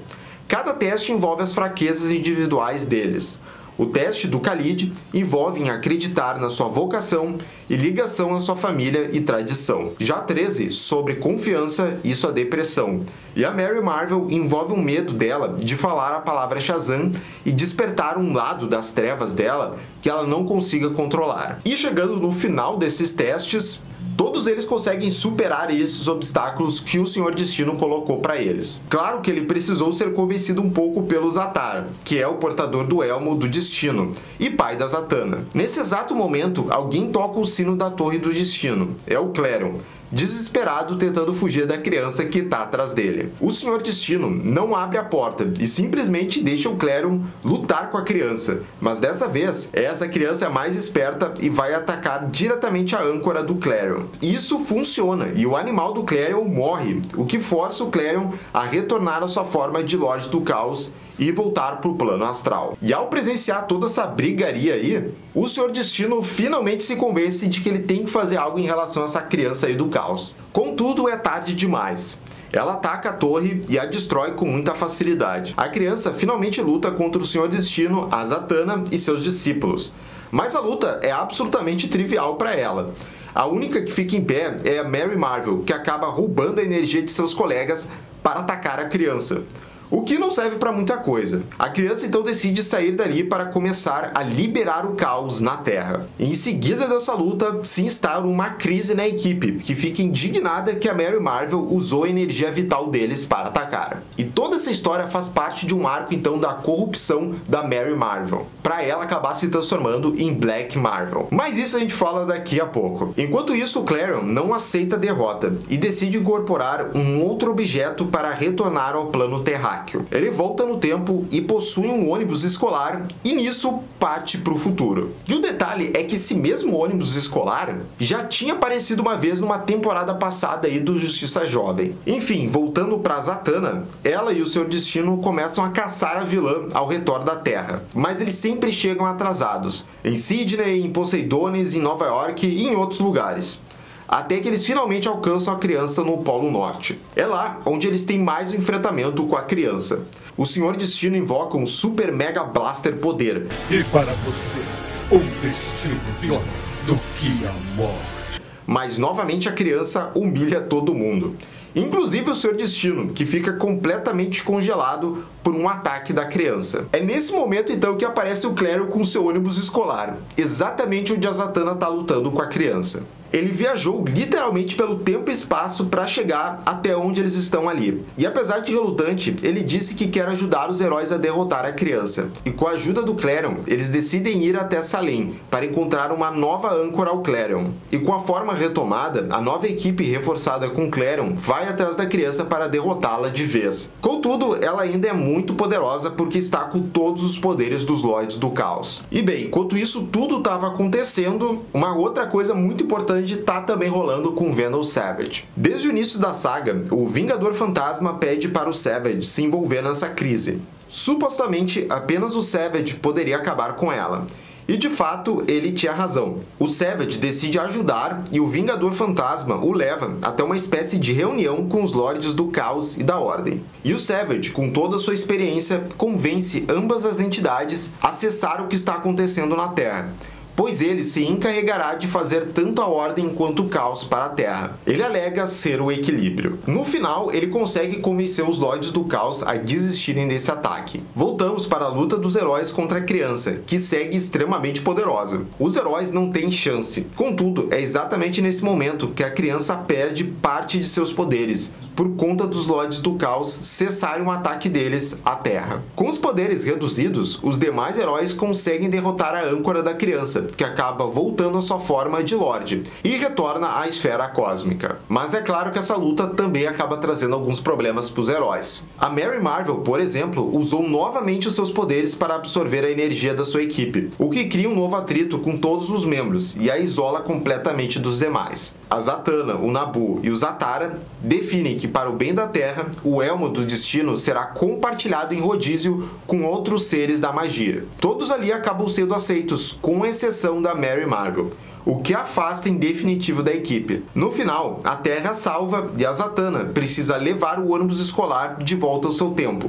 Cada teste envolve as fraquezas individuais deles. O teste do Khalid envolve em acreditar na sua vocação e ligação à sua família e tradição. Já 13, sobre confiança e sua depressão. E a Mary Marvel envolve um medo dela de falar a palavra Shazam e despertar um lado das trevas dela que ela não consiga controlar. E chegando no final desses testes, todos eles conseguem superar esses obstáculos que o Senhor Destino colocou para eles. Claro que ele precisou ser convencido um pouco pelo Zatara, que é o portador do Elmo do Destino e pai da Zatanna. Nesse exato momento, alguém toca o sino da Torre do Destino. É o Clarion, desesperado tentando fugir da criança que está atrás dele. O Senhor Destino não abre a porta e simplesmente deixa o Clarion lutar com a criança, mas dessa vez, essa criança é mais esperta e vai atacar diretamente a âncora do Clarion. Isso funciona e o animal do Clarion morre, o que força o Clarion a retornar à sua forma de Lorde do Caos e voltar para o plano astral. E ao presenciar toda essa brigaria aí, o Senhor Destino finalmente se convence de que ele tem que fazer algo em relação a essa criança aí do caos. Contudo, é tarde demais. Ela ataca a torre e a destrói com muita facilidade. A criança finalmente luta contra o Senhor Destino, a Zatanna e seus discípulos. Mas a luta é absolutamente trivial para ela. A única que fica em pé é a Mary Marvel, que acaba roubando a energia de seus colegas para atacar a criança. O que não serve para muita coisa. A criança então decide sair dali para começar a liberar o caos na Terra. Em seguida dessa luta, se instala uma crise na equipe, que fica indignada que a Mary Marvel usou a energia vital deles para atacar. E toda essa história faz parte de um arco então da corrupção da Mary Marvel, para ela acabar se transformando em Black Marvel. Mas isso a gente fala daqui a pouco. Enquanto isso, o Clarion não aceita a derrota e decide incorporar um outro objeto para retornar ao plano terráqueo. Ele volta no tempo e possui um ônibus escolar e nisso parte para o futuro. E o detalhe é que esse mesmo ônibus escolar já tinha aparecido uma vez numa temporada passada aí do Justiça Jovem. Enfim, voltando para Zatanna, ela e o Senhor Destino começam a caçar a vilã ao redor da Terra, mas eles sempre chegam atrasados, em Sydney, em Poseidones, em Nova York e em outros lugares. Até que eles finalmente alcançam a criança no Polo Norte. É lá onde eles têm mais um enfrentamento com a criança. O Senhor Destino invoca um Super Mega Blaster Poder. E para você, um destino pior do que a morte. Mas novamente a criança humilha todo mundo. Inclusive o Senhor Destino, que fica completamente congelado por um ataque da criança. É nesse momento então que aparece o Clarion com seu ônibus escolar, exatamente onde a Zatanna está lutando com a criança. Ele viajou literalmente pelo tempo e espaço para chegar até onde eles estão ali. E apesar de relutante, ele disse que quer ajudar os heróis a derrotar a criança. E com a ajuda do Clarion, eles decidem ir até Salem para encontrar uma nova âncora ao Clarion. E com a forma retomada, a nova equipe reforçada com Clarion vai atrás da criança para derrotá-la de vez. Contudo, ela ainda é muito poderosa porque está com todos os poderes dos Lordes do Caos. E bem, enquanto isso tudo estava acontecendo, uma outra coisa muito importante está também rolando com Vandal Savage. Desde o início da saga, o Vingador Fantasma pede para o Savage se envolver nessa crise. Supostamente, apenas o Savage poderia acabar com ela. E de fato, ele tinha razão. O Savage decide ajudar e o Vingador Fantasma o leva até uma espécie de reunião com os Lordes do Caos e da Ordem. E o Savage, com toda a sua experiência, convence ambas as entidades a cessar o que está acontecendo na Terra, pois ele se encarregará de fazer tanto a Ordem quanto o Caos para a Terra. Ele alega ser o equilíbrio. No final, ele consegue convencer os Lordes do Caos a desistirem desse ataque. Voltamos para a luta dos heróis contra a criança, que segue extremamente poderosa. Os heróis não têm chance. Contudo, é exatamente nesse momento que a criança perde parte de seus poderes, por conta dos Lordes do Caos cessarem o ataque deles à Terra. Com os poderes reduzidos, os demais heróis conseguem derrotar a âncora da criança, que acaba voltando à sua forma de Lorde, e retorna à esfera cósmica. Mas é claro que essa luta também acaba trazendo alguns problemas para os heróis. A Mary Marvel, por exemplo, usou novamente os seus poderes para absorver a energia da sua equipe, o que cria um novo atrito com todos os membros e a isola completamente dos demais. A Zatanna, o Nabu e o Zatara definem que para o bem da Terra, o Elmo do Destino será compartilhado em rodízio com outros seres da magia. Todos ali acabam sendo aceitos, com exceção da Mary Marvel, o que afasta em definitivo da equipe. No final, a Terra salva e a Zatanna precisa levar o ônibus escolar de volta ao seu tempo,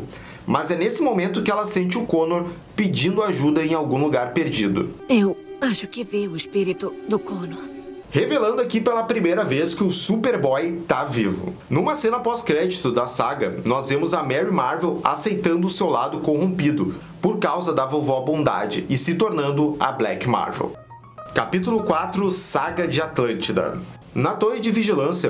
Mas é nesse momento que ela sente o Connor pedindo ajuda em algum lugar perdido. Eu acho que vi o espírito do Connor. Revelando aqui pela primeira vez que o Superboy tá vivo. Numa cena pós-crédito da saga, nós vemos a Mary Marvel aceitando o seu lado corrompido por causa da vovó Bondade e se tornando a Black Marvel. Capítulo 4, Saga de Atlântida. Na torre de vigilância,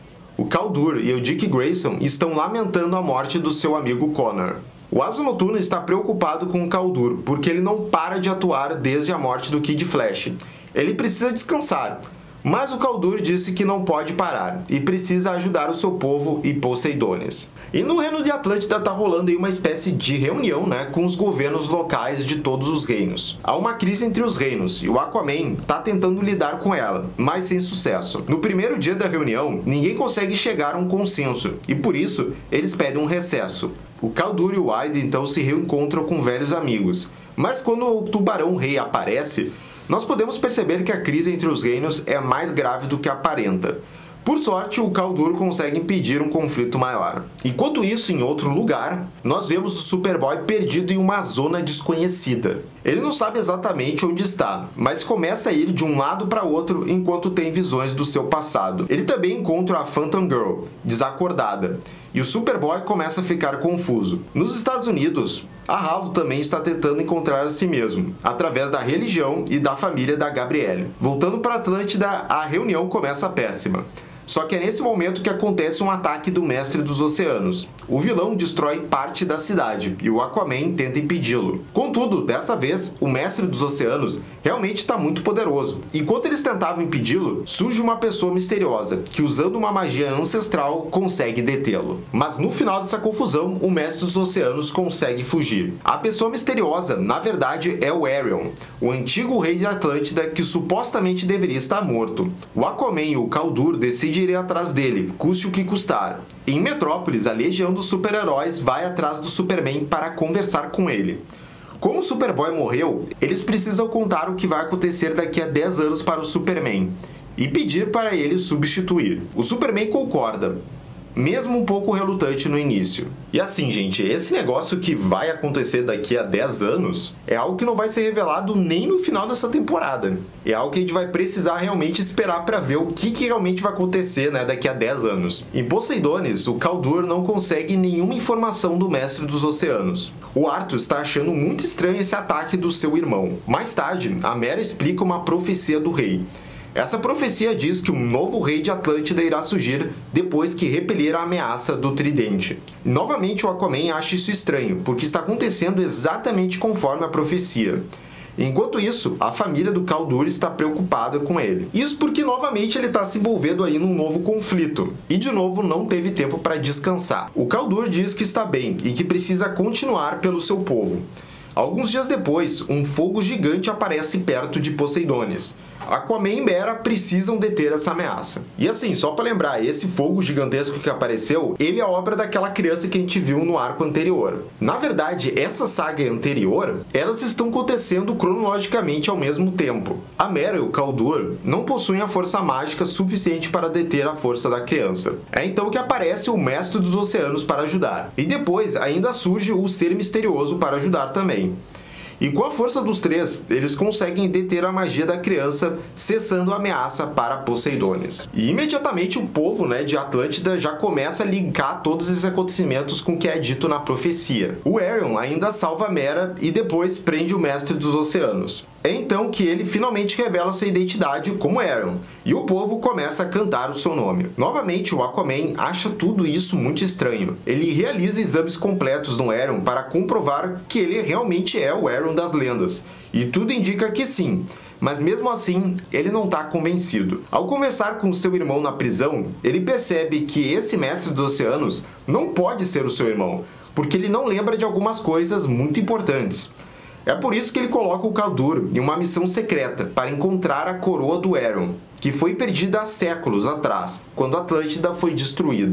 o Khal-Dur e o Dick Grayson estão lamentando a morte do seu amigo Connor. O Asa Noturna está preocupado com o Khal-Dur porque ele não para de atuar desde a morte do Kid Flash. Ele precisa descansar, mas o Khal-Dur disse que não pode parar e precisa ajudar o seu povo e Poseidones. E no reino de Atlântida tá rolando aí uma espécie de reunião, com os governos locais de todos os reinos. Há uma crise entre os reinos e o Aquaman tá tentando lidar com ela, mas sem sucesso. No primeiro dia da reunião, ninguém consegue chegar a um consenso e por isso eles pedem um recesso. O Khal-Dur e o Hyde então se reencontram com velhos amigos, mas quando o Tubarão Rei aparece, nós podemos perceber que a crise entre os reinos é mais grave do que aparenta. Por sorte, o Khal-Dur consegue impedir um conflito maior. Enquanto isso, em outro lugar, nós vemos o Superboy perdido em uma zona desconhecida. Ele não sabe exatamente onde está, mas começa a ir de um lado para outro enquanto tem visões do seu passado. Ele também encontra a Phantom Girl, desacordada, e o Superboy começa a ficar confuso. Nos Estados Unidos, a Halo também está tentando encontrar a si mesmo, através da religião e da família da Gabrielle. Voltando para Atlântida, a reunião começa péssima. Só que é nesse momento que acontece um ataque do Mestre dos Oceanos. O vilão destrói parte da cidade e o Aquaman tenta impedi-lo. Contudo, dessa vez, o Mestre dos Oceanos realmente está muito poderoso. Enquanto eles tentavam impedi-lo, surge uma pessoa misteriosa que, usando uma magia ancestral, consegue detê-lo. Mas no final dessa confusão, o Mestre dos Oceanos consegue fugir. A pessoa misteriosa, na verdade, é o Arion, o antigo rei de Atlântida que supostamente deveria estar morto. O Aquaman e o Khal-Dur decidem ir atrás dele, custe o que custar. Em Metrópolis, a Legião dos Super-Heróis vai atrás do Superman para conversar com ele. Como o Superboy morreu, eles precisam contar o que vai acontecer daqui a 10 anos para o Superman e pedir para ele substituir. O Superman concorda, mesmo um pouco relutante no início. E assim, gente, esse negócio que vai acontecer daqui a 10 anos é algo que não vai ser revelado nem no final dessa temporada. É algo que a gente vai precisar realmente esperar para ver o que realmente vai acontecer, daqui a 10 anos. Em Poseidones, o Khal-Dur não consegue nenhuma informação do Mestre dos Oceanos. O Arthur está achando muito estranho esse ataque do seu irmão. Mais tarde, a Mera explica uma profecia do rei. Essa profecia diz que um novo rei de Atlântida irá surgir depois que repelir a ameaça do tridente. Novamente o Aquaman acha isso estranho, porque está acontecendo exatamente conforme a profecia. Enquanto isso, a família do Khal-Dur está preocupada com ele. Isso porque novamente ele está se envolvendo aí num novo conflito. E de novo não teve tempo para descansar. O Khal-Dur diz que está bem e que precisa continuar pelo seu povo. Alguns dias depois, um fogo gigante aparece perto de Poseidones. Aquaman e Mera precisam deter essa ameaça. E assim, só para lembrar, esse fogo gigantesco que apareceu, ele é obra daquela criança que a gente viu no arco anterior. Na verdade, essa saga anterior, elas estão acontecendo cronologicamente ao mesmo tempo. A Mera e o Khal-Dur não possuem a força mágica suficiente para deter a força da criança. É então que aparece o Mestre dos Oceanos para ajudar. E depois ainda surge o Ser Misterioso para ajudar também. E com a força dos três, eles conseguem deter a magia da criança, cessando a ameaça para Poseidones. E imediatamente o povo de Atlântida já começa a linkar todos esses acontecimentos com o que é dito na profecia. O Arion ainda salva Mera e depois prende o Mestre dos Oceanos. É então que ele finalmente revela sua identidade como Arion, e o povo começa a cantar o seu nome. Novamente, o Aquaman acha tudo isso muito estranho. Ele realiza exames completos no Arion para comprovar que ele realmente é o Arion das lendas, e tudo indica que sim. Mas mesmo assim, ele não está convencido. Ao conversar com seu irmão na prisão, ele percebe que esse Mestre dos Oceanos não pode ser o seu irmão, porque ele não lembra de algumas coisas muito importantes. É por isso que ele coloca o Khal-Dur em uma missão secreta para encontrar a coroa do Arion, que foi perdida há séculos atrás, quando Atlântida foi destruída.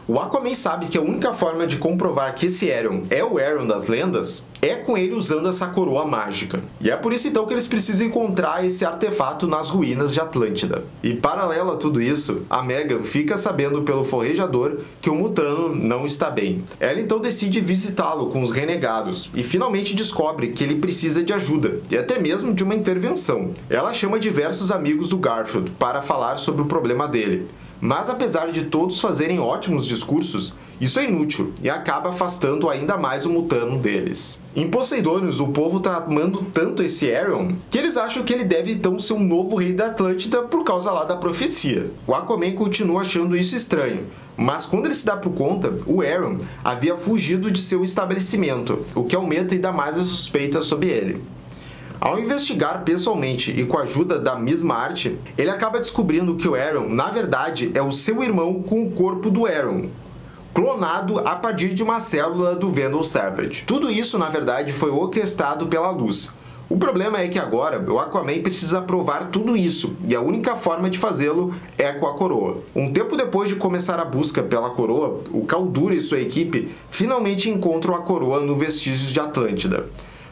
O Aquaman sabe que a única forma de comprovar que esse Aeron é o Aeron das lendas é com ele usando essa coroa mágica. E é por isso então que eles precisam encontrar esse artefato nas ruínas de Atlântida. E paralelo a tudo isso, a Megan fica sabendo pelo forrejador que o Mutano não está bem. Ela então decide visitá-lo com os renegados e finalmente descobre que ele precisa de ajuda e até mesmo de uma intervenção. Ela chama diversos amigos do Garfield para falar sobre o problema dele. Mas apesar de todos fazerem ótimos discursos, isso é inútil e acaba afastando ainda mais o Mutano deles. Em Poseidônios, o povo tá amando tanto esse Aeron que eles acham que ele deve então ser um novo rei da Atlântida por causa lá da profecia. O Aquaman continua achando isso estranho, mas quando ele se dá por conta, o Aeron havia fugido de seu estabelecimento, o que aumenta ainda mais a suspeita sobre ele. Ao investigar pessoalmente e com a ajuda da mesma arte, ele acaba descobrindo que o Aeron, na verdade, é o seu irmão com o corpo do Aeron, clonado a partir de uma célula do Vandal Savage. Tudo isso, na verdade, foi orquestrado pela Luz. O problema é que agora o Aquaman precisa provar tudo isso, e a única forma de fazê-lo é com a coroa. Um tempo depois de começar a busca pela coroa, o Kaldur e sua equipe finalmente encontram a coroa no Vestígios de Atlântida.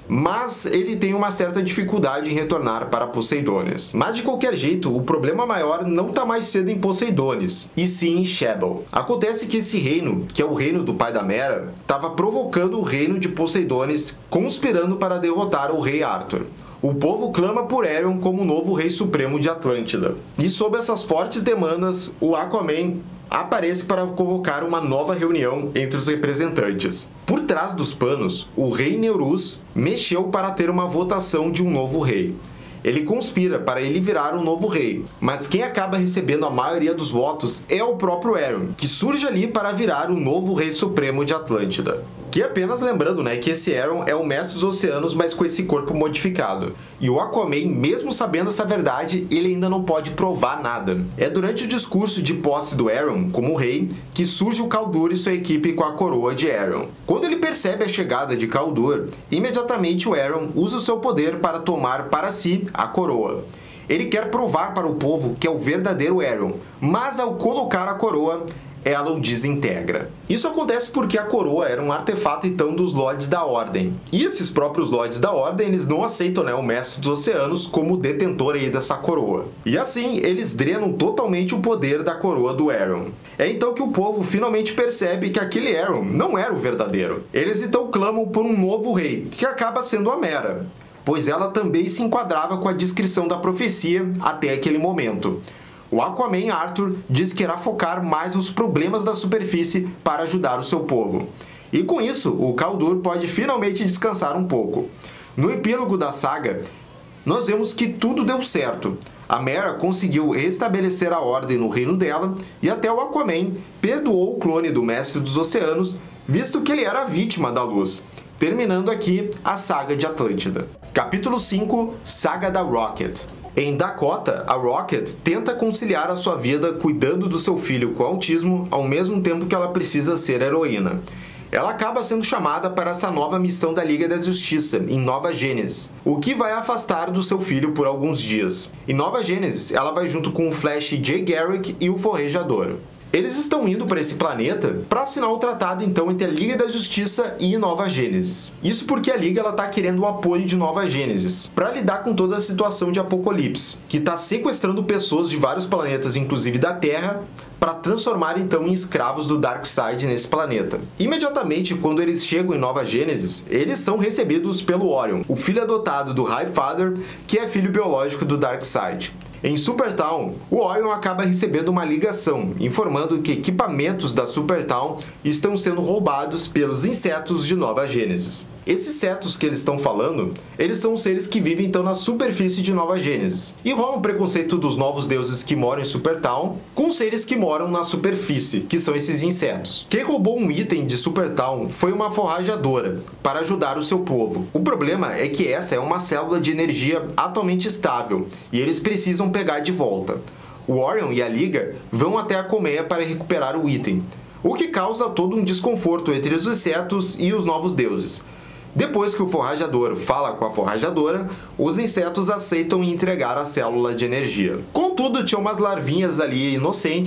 Mas ele tem uma certa dificuldade em retornar para Poseidônios. Mas de qualquer jeito, o problema maior não está mais cedo em Poseidônios, e sim em Shebel. Acontece que esse reino, que é o reino do pai da Mera, estava provocando o reino de Poseidônios, conspirando para derrotar o rei Arthur. O povo clama por Aeron como o novo rei supremo de Atlântida. E sob essas fortes demandas, o Aquaman aparece para convocar uma nova reunião entre os representantes. Por trás dos panos, o rei Neurus mexeu para ter uma votação de um novo rei. Ele conspira para ele virar um novo rei, mas quem acaba recebendo a maioria dos votos é o próprio Aeron, que surge ali para virar o novo rei supremo de Atlântida. Que apenas lembrando, que esse Aeron é o mestre dos oceanos, mas com esse corpo modificado. E o Aquaman, mesmo sabendo essa verdade, ele ainda não pode provar nada. É durante o discurso de posse do Aeron como rei que surge o Kaldur e sua equipe com a coroa de Aeron. Quando ele percebe a chegada de Kaldur, imediatamente o Aeron usa o seu poder para tomar para si a coroa. Ele quer provar para o povo que é o verdadeiro Aeron, mas ao colocar a coroa, ela o desintegra. Isso acontece porque a coroa era um artefato então dos Lordes da Ordem. E esses próprios Lordes da Ordem, eles não aceitam o Mestre dos Oceanos como detentor aí dessa coroa. E assim, eles drenam totalmente o poder da coroa do Aeron. É então que o povo finalmente percebe que aquele Aeron não era o verdadeiro. Eles então clamam por um novo rei, que acaba sendo a Mera, pois ela também se enquadrava com a descrição da profecia até aquele momento. O Aquaman Arthur diz que irá focar mais nos problemas da superfície para ajudar o seu povo. E com isso, o Kaldur pode finalmente descansar um pouco. No epílogo da saga, nós vemos que tudo deu certo. A Mera conseguiu restabelecer a ordem no reino dela e até o Aquaman perdoou o clone do Mestre dos Oceanos, visto que ele era vítima da luz. Terminando aqui a saga de Atlântida. Capítulo 5, Saga da Rocket. Em Dakota, a Rocket tenta conciliar a sua vida cuidando do seu filho com autismo ao mesmo tempo que ela precisa ser heroína. Ela acaba sendo chamada para essa nova missão da Liga da Justiça, em Nova Gênesis, o que vai afastar do seu filho por alguns dias. Em Nova Gênesis, ela vai junto com o Flash Jay Garrick e o Forrejador. Eles estão indo para esse planeta para assinar o tratado então entre a Liga da Justiça e Nova Gênesis. Isso porque a Liga está querendo o apoio de Nova Gênesis para lidar com toda a situação de Apocalipse, que está sequestrando pessoas de vários planetas, inclusive da Terra, para transformar então em escravos do Darkseid nesse planeta. Imediatamente, quando eles chegam em Nova Gênesis, eles são recebidos pelo Orion, o filho adotado do Highfather, que é filho biológico do Darkseid. Em Supertown, o Orion acaba recebendo uma ligação, informando que equipamentos da Supertown estão sendo roubados pelos insetos de Nova Gênesis. Esses insetos que eles estão falando, eles são seres que vivem então na superfície de Nova Gênesis. E rola um preconceito dos novos deuses que moram em Supertown com seres que moram na superfície, que são esses insetos. Quem roubou um item de Supertown foi uma forrajadora, para ajudar o seu povo. O problema é que essa é uma célula de energia atualmente estável, e eles precisam pegar de volta. O Orion e a Liga vão até a colmeia para recuperar o item, o que causa todo um desconforto entre os insetos e os novos deuses. Depois que o forrajador fala com a forrajadora, os insetos aceitam entregar a célula de energia. Contudo, tinha umas larvinhas ali inocentes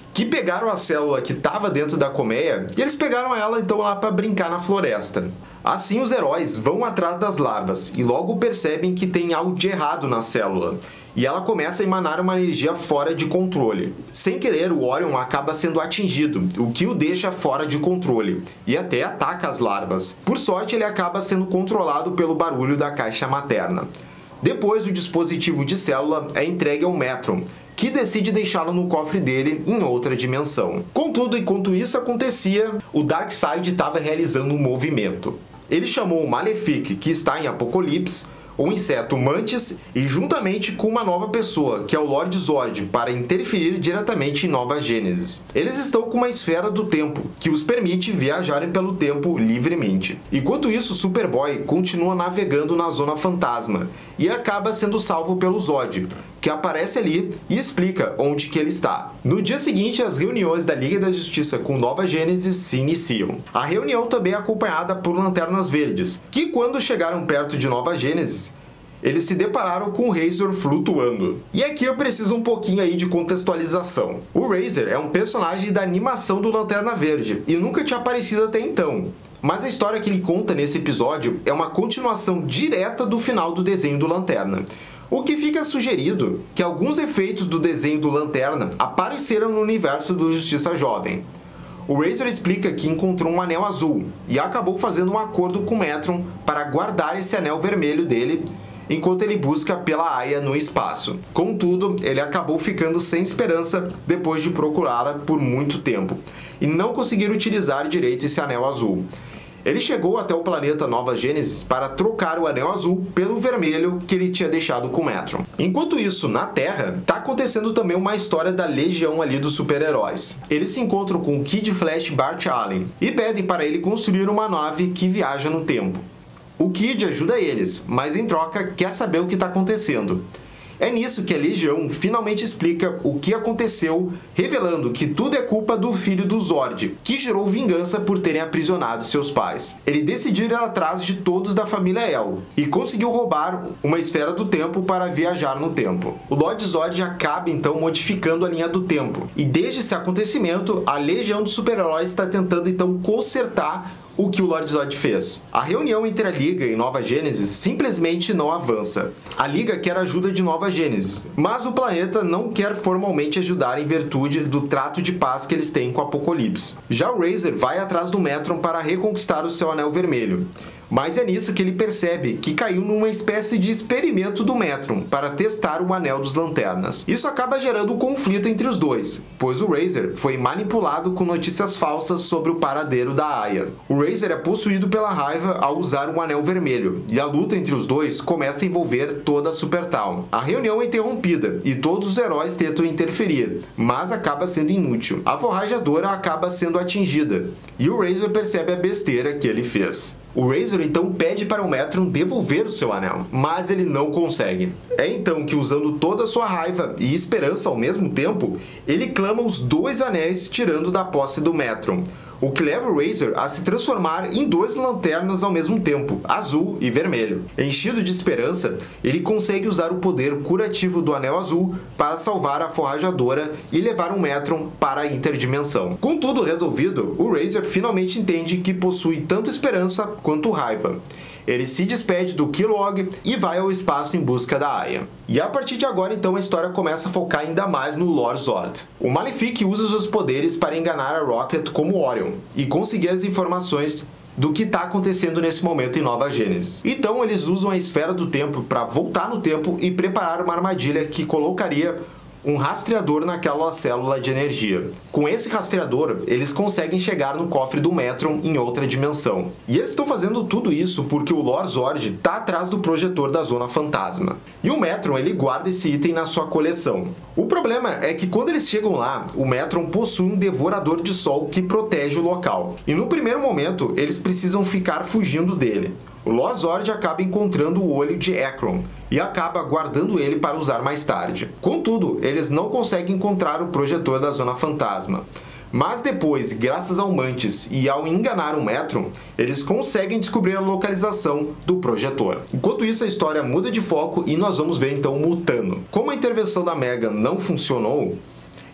que pegaram a célula que estava dentro da colmeia e eles pegaram ela então lá para brincar na floresta. Assim, os heróis vão atrás das larvas e logo percebem que tem algo de errado na célula. E ela começa a emanar uma energia fora de controle. Sem querer, o Orion acaba sendo atingido, o que o deixa fora de controle, e até ataca as larvas. Por sorte, ele acaba sendo controlado pelo barulho da caixa materna. Depois, o dispositivo de célula é entregue ao Metron, que decide deixá-lo no cofre dele em outra dimensão. Contudo, enquanto isso acontecia, o Darkseid estava realizando um movimento. Ele chamou o Malefic, que está em Apocalipse, o inseto Mantis, e juntamente com uma nova pessoa, que é o Lord Zord, para interferir diretamente em Nova Gênesis. Eles estão com uma esfera do tempo, que os permite viajarem pelo tempo livremente. Enquanto isso, Superboy continua navegando na Zona Fantasma, e acaba sendo salvo pelo Zod, que aparece ali e explica onde que ele está. No dia seguinte, as reuniões da Liga da Justiça com Nova Gênesis se iniciam. A reunião também é acompanhada por Lanternas Verdes, que quando chegaram perto de Nova Gênesis, eles se depararam com o Razor flutuando. E aqui eu preciso um pouquinho aí de contextualização. O Razor é um personagem da animação do Lanterna Verde e nunca tinha aparecido até então. Mas a história que ele conta nesse episódio é uma continuação direta do final do desenho do Lanterna. O que fica sugerido que alguns efeitos do desenho do Lanterna apareceram no universo do Justiça Jovem. O Razor explica que encontrou um anel azul e acabou fazendo um acordo com o Metron para guardar esse anel vermelho dele enquanto ele busca pela Aya no espaço. Contudo, ele acabou ficando sem esperança depois de procurá-la por muito tempo e não conseguir utilizar direito esse anel azul. Ele chegou até o planeta Nova Gênesis para trocar o anel azul pelo vermelho que ele tinha deixado com o Metron. Enquanto isso, na Terra, está acontecendo também uma história da legião ali dos super-heróis. Eles se encontram com o Kid Flash e Bart Allen e pedem para ele construir uma nave que viaja no tempo. O Kid ajuda eles, mas em troca quer saber o que está acontecendo. É nisso que a Legião finalmente explica o que aconteceu, revelando que tudo é culpa do filho do Zord, que gerou vingança por terem aprisionado seus pais. Ele decidiu ir atrás de todos da família El e conseguiu roubar uma esfera do tempo para viajar no tempo. O Lord Zord acaba então modificando a linha do tempo, e desde esse acontecimento, a Legião dos Super-Heróis está tentando então consertar o que o Lord Zod fez. A reunião entre a Liga e Nova Gênesis simplesmente não avança. A Liga quer a ajuda de Nova Gênesis, mas o planeta não quer formalmente ajudar em virtude do trato de paz que eles têm com o Apocalipse. Já o Razor vai atrás do Metron para reconquistar o seu anel vermelho. Mas é nisso que ele percebe que caiu numa espécie de experimento do Metron para testar o Anel dos Lanternas. Isso acaba gerando um conflito entre os dois, pois o Razor foi manipulado com notícias falsas sobre o paradeiro da Aya. O Razor é possuído pela raiva ao usar um anel vermelho, e a luta entre os dois começa a envolver toda a Supertown. A reunião é interrompida e todos os heróis tentam interferir, mas acaba sendo inútil. A forrajadora acaba sendo atingida, e o Razor percebe a besteira que ele fez. O Razor então pede para o Metron devolver o seu anel, mas ele não consegue. É então que, usando toda a sua raiva e esperança ao mesmo tempo, ele clama os dois anéis tirando da posse do Metron, o que leva o Razor a se transformar em duas lanternas ao mesmo tempo, azul e vermelho. Enchido de esperança, ele consegue usar o poder curativo do Anel Azul para salvar a forrajadora e levar o Metron para a interdimensão. Com tudo resolvido, o Razor finalmente entende que possui tanto esperança quanto raiva. Ele se despede do Kilowog e vai ao espaço em busca da Aya. E a partir de agora, então, a história começa a focar ainda mais no Lord Zod. O Malefic usa seus poderes para enganar a Rocket como Orion e conseguir as informações do que está acontecendo nesse momento em Nova Gênesis. Então, eles usam a Esfera do Tempo para voltar no tempo e preparar uma armadilha que colocaria um rastreador naquela célula de energia. Com esse rastreador, eles conseguem chegar no cofre do Metron em outra dimensão. E eles estão fazendo tudo isso porque o Lord Zord está atrás do projetor da Zona Fantasma. E o Metron, ele guarda esse item na sua coleção. O problema é que quando eles chegam lá, o Metron possui um devorador de sol que protege o local. E no primeiro momento, eles precisam ficar fugindo dele. O Lord Zord acaba encontrando o olho de Ekron e acaba guardando ele para usar mais tarde. Contudo, eles não conseguem encontrar o projetor da Zona Fantasma. Mas depois, graças ao Mantis e ao enganar o Metron, eles conseguem descobrir a localização do projetor. Enquanto isso, a história muda de foco e nós vamos ver então o Mutano. Como a intervenção da Mega não funcionou,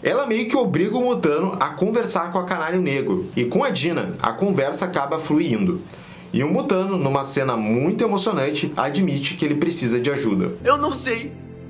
Ela meio que obriga o Mutano a conversar com a Canário Negro, e com a Dina, a conversa acaba fluindo. E o Mutano, numa cena muito emocionante, admite que ele precisa de ajuda. Eu não sei.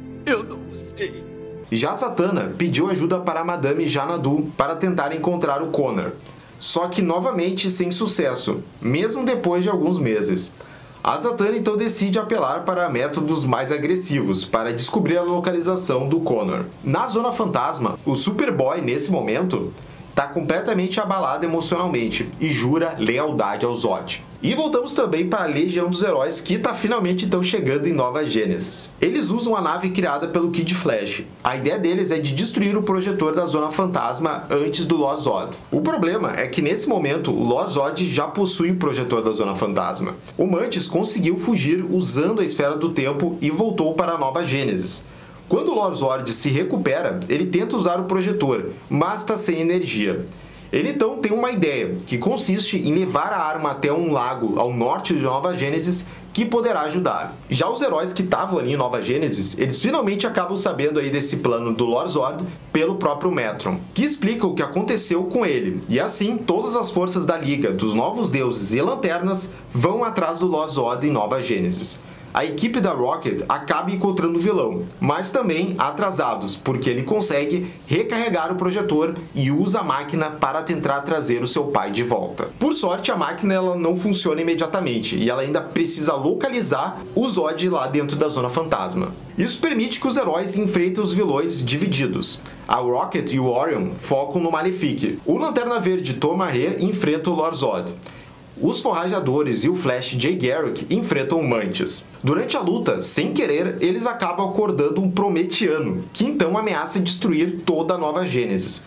Já Zatanna pediu ajuda para a Madame Xanadu para tentar encontrar o Connor. Só que novamente sem sucesso, mesmo depois de alguns meses. A Zatanna então decide apelar para métodos mais agressivos para descobrir a localização do Connor. Na Zona Fantasma, o Superboy, nesse momento, está completamente abalado emocionalmente e jura lealdade ao Zod. E voltamos também para a Legião dos Heróis, que está finalmente então chegando em Nova Gênesis. Eles usam a nave criada pelo Kid Flash. A ideia deles é de destruir o projetor da Zona Fantasma antes do Lord Zod. O problema é que nesse momento o Lord Zod já possui o projetor da Zona Fantasma. O Mantis conseguiu fugir usando a Esfera do Tempo e voltou para a Nova Gênesis. Quando o Lord Zod se recupera, ele tenta usar o projetor, mas está sem energia. Ele então tem uma ideia, que consiste em levar a arma até um lago ao norte de Nova Gênesis, que poderá ajudar. Já os heróis que estavam ali em Nova Gênesis, eles finalmente acabam sabendo aí desse plano do Lord Zod pelo próprio Metron, que explica o que aconteceu com ele. E assim, todas as forças da Liga, dos Novos Deuses e Lanternas vão atrás do Lord Zod em Nova Gênesis. A equipe da Rocket acaba encontrando o vilão, mas também atrasados, porque ele consegue recarregar o projetor e usa a máquina para tentar trazer o seu pai de volta. Por sorte, a máquina ela não funciona imediatamente e ela ainda precisa localizar o Zod lá dentro da Zona Fantasma. Isso permite que os heróis enfrentem os vilões divididos. A Rocket e o Orion focam no Malefic. O Lanterna Verde Tom Marre enfrenta o Lord Zod. Os Forrajadores e o Flash Jay Garrick enfrentam o Mantis. Durante a luta, sem querer, eles acabam acordando um Prometiano, que então ameaça destruir toda a Nova Gênesis.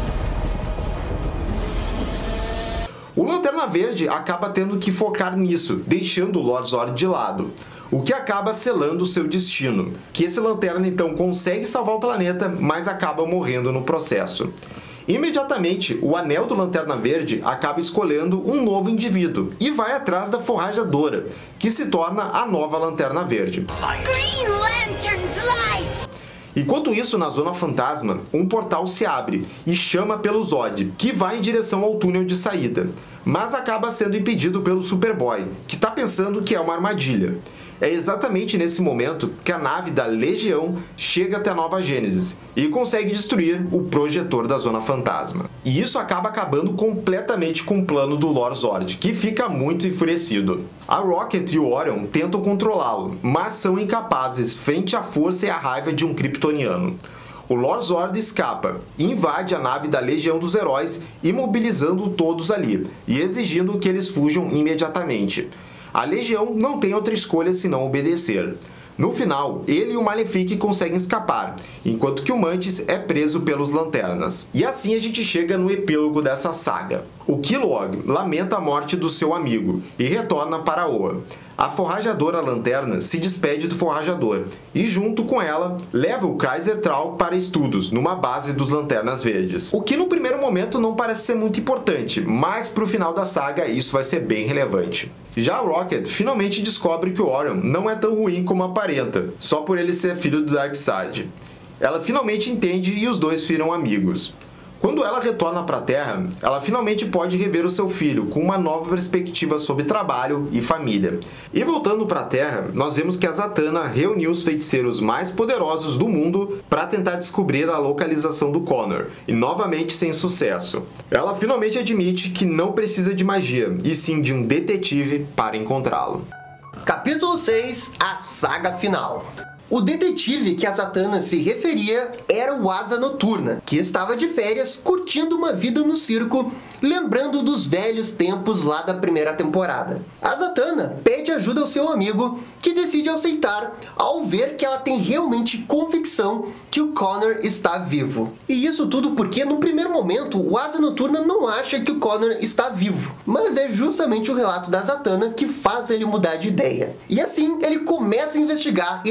O Lanterna Verde acaba tendo que focar nisso, deixando o Lord Zod de lado, o que acaba selando seu destino, que esse Lanterna então consegue salvar o planeta, mas acaba morrendo no processo. Imediatamente, o Anel do Lanterna Verde acaba escolhendo um novo indivíduo e vai atrás da Forrajadora, que se torna a nova Lanterna Verde. Green Lantern's light! Enquanto isso, na Zona Fantasma, um portal se abre e chama pelo Zod, que vai em direção ao túnel de saída, mas acaba sendo impedido pelo Superboy, que está pensando que é uma armadilha. É exatamente nesse momento que a nave da Legião chega até a Nova Gênesis e consegue destruir o projetor da Zona Fantasma. E isso acaba acabando completamente com o plano do Lord Zod, que fica muito enfurecido. A Rocket e o Orion tentam controlá-lo, mas são incapazes frente à força e à raiva de um kryptoniano. O Lord Zod escapa e invade a nave da Legião dos Heróis, imobilizando todos ali e exigindo que eles fujam imediatamente. A Legião não tem outra escolha senão obedecer. No final, ele e o Malefic conseguem escapar, enquanto que o Mantis é preso pelos Lanternas. E assim a gente chega no epílogo dessa saga. O Kilowog lamenta a morte do seu amigo e retorna para Oa. A Forrajadora Lanterna se despede do Forrajador e, junto com ela, leva o Kaiser Traal para estudos numa base dos Lanternas Verdes. O que no primeiro momento não parece ser muito importante, mas pro final da saga isso vai ser bem relevante. Já a Rocket finalmente descobre que o Orion não é tão ruim como aparenta, só por ele ser filho do Darkseid. Ela finalmente entende e os dois viram amigos. Quando ela retorna para a Terra, ela finalmente pode rever o seu filho com uma nova perspectiva sobre trabalho e família. E voltando para a Terra, nós vemos que a Zatanna reuniu os feiticeiros mais poderosos do mundo para tentar descobrir a localização do Connor, e novamente sem sucesso. Ela finalmente admite que não precisa de magia, e sim de um detetive para encontrá-lo. Capítulo 6, a saga final. O detetive que a Zatanna se referia era o Asa Noturna, que estava de férias curtindo uma vida no circo, lembrando dos velhos tempos lá da primeira temporada. A Zatanna pede ajuda ao seu amigo, que decide aceitar ao ver que ela tem realmente convicção que o Connor está vivo. E isso tudo porque no primeiro momento o Asa Noturna não acha que o Connor está vivo, mas é justamente o relato da Zatanna que faz ele mudar de ideia. E assim ele começa a investigar, reunindo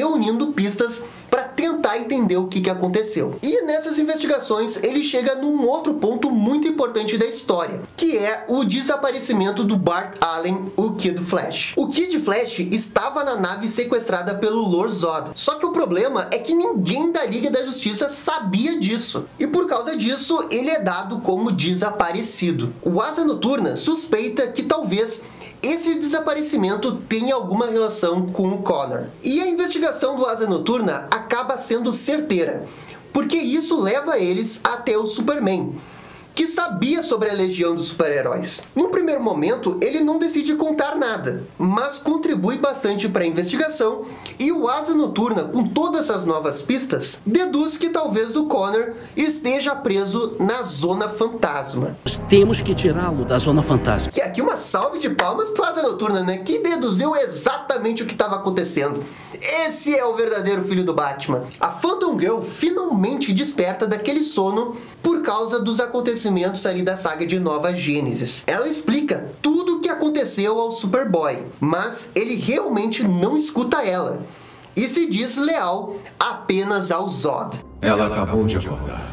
procurando pistas para tentar entender o que aconteceu. E nessas investigações ele chega num outro ponto muito importante da história, que é o desaparecimento do Bart Allen, o Kid Flash. O Kid Flash estava na nave sequestrada pelo Lord Zod, só que o problema é que ninguém da Liga da Justiça sabia disso, e por causa disso ele é dado como desaparecido. O Asa Noturna suspeita que talvez esse desaparecimento tem alguma relação com o Connor. E a investigação do Asa Noturna acaba sendo certeira, porque isso leva eles até o Superman, que sabia sobre a Legião dos Super-Heróis. Num primeiro momento, ele não decide contar nada, mas contribui bastante para a investigação, e o Asa Noturna, com todas essas novas pistas, deduz que talvez o Connor esteja preso na Zona Fantasma. Nós temos que tirá-lo da Zona Fantasma. E aqui uma salve de palmas pro Asa Noturna, né? Que deduziu exatamente o que estava acontecendo. Esse é o verdadeiro filho do Batman. A Phantom Girl finalmente desperta daquele sono por causa dos acontecimentos ali da saga de Nova Gênesis. Ela explica tudo o que aconteceu ao Superboy, mas ele realmente não escuta ela e se diz leal apenas ao Zod. Ela acabou de acordar.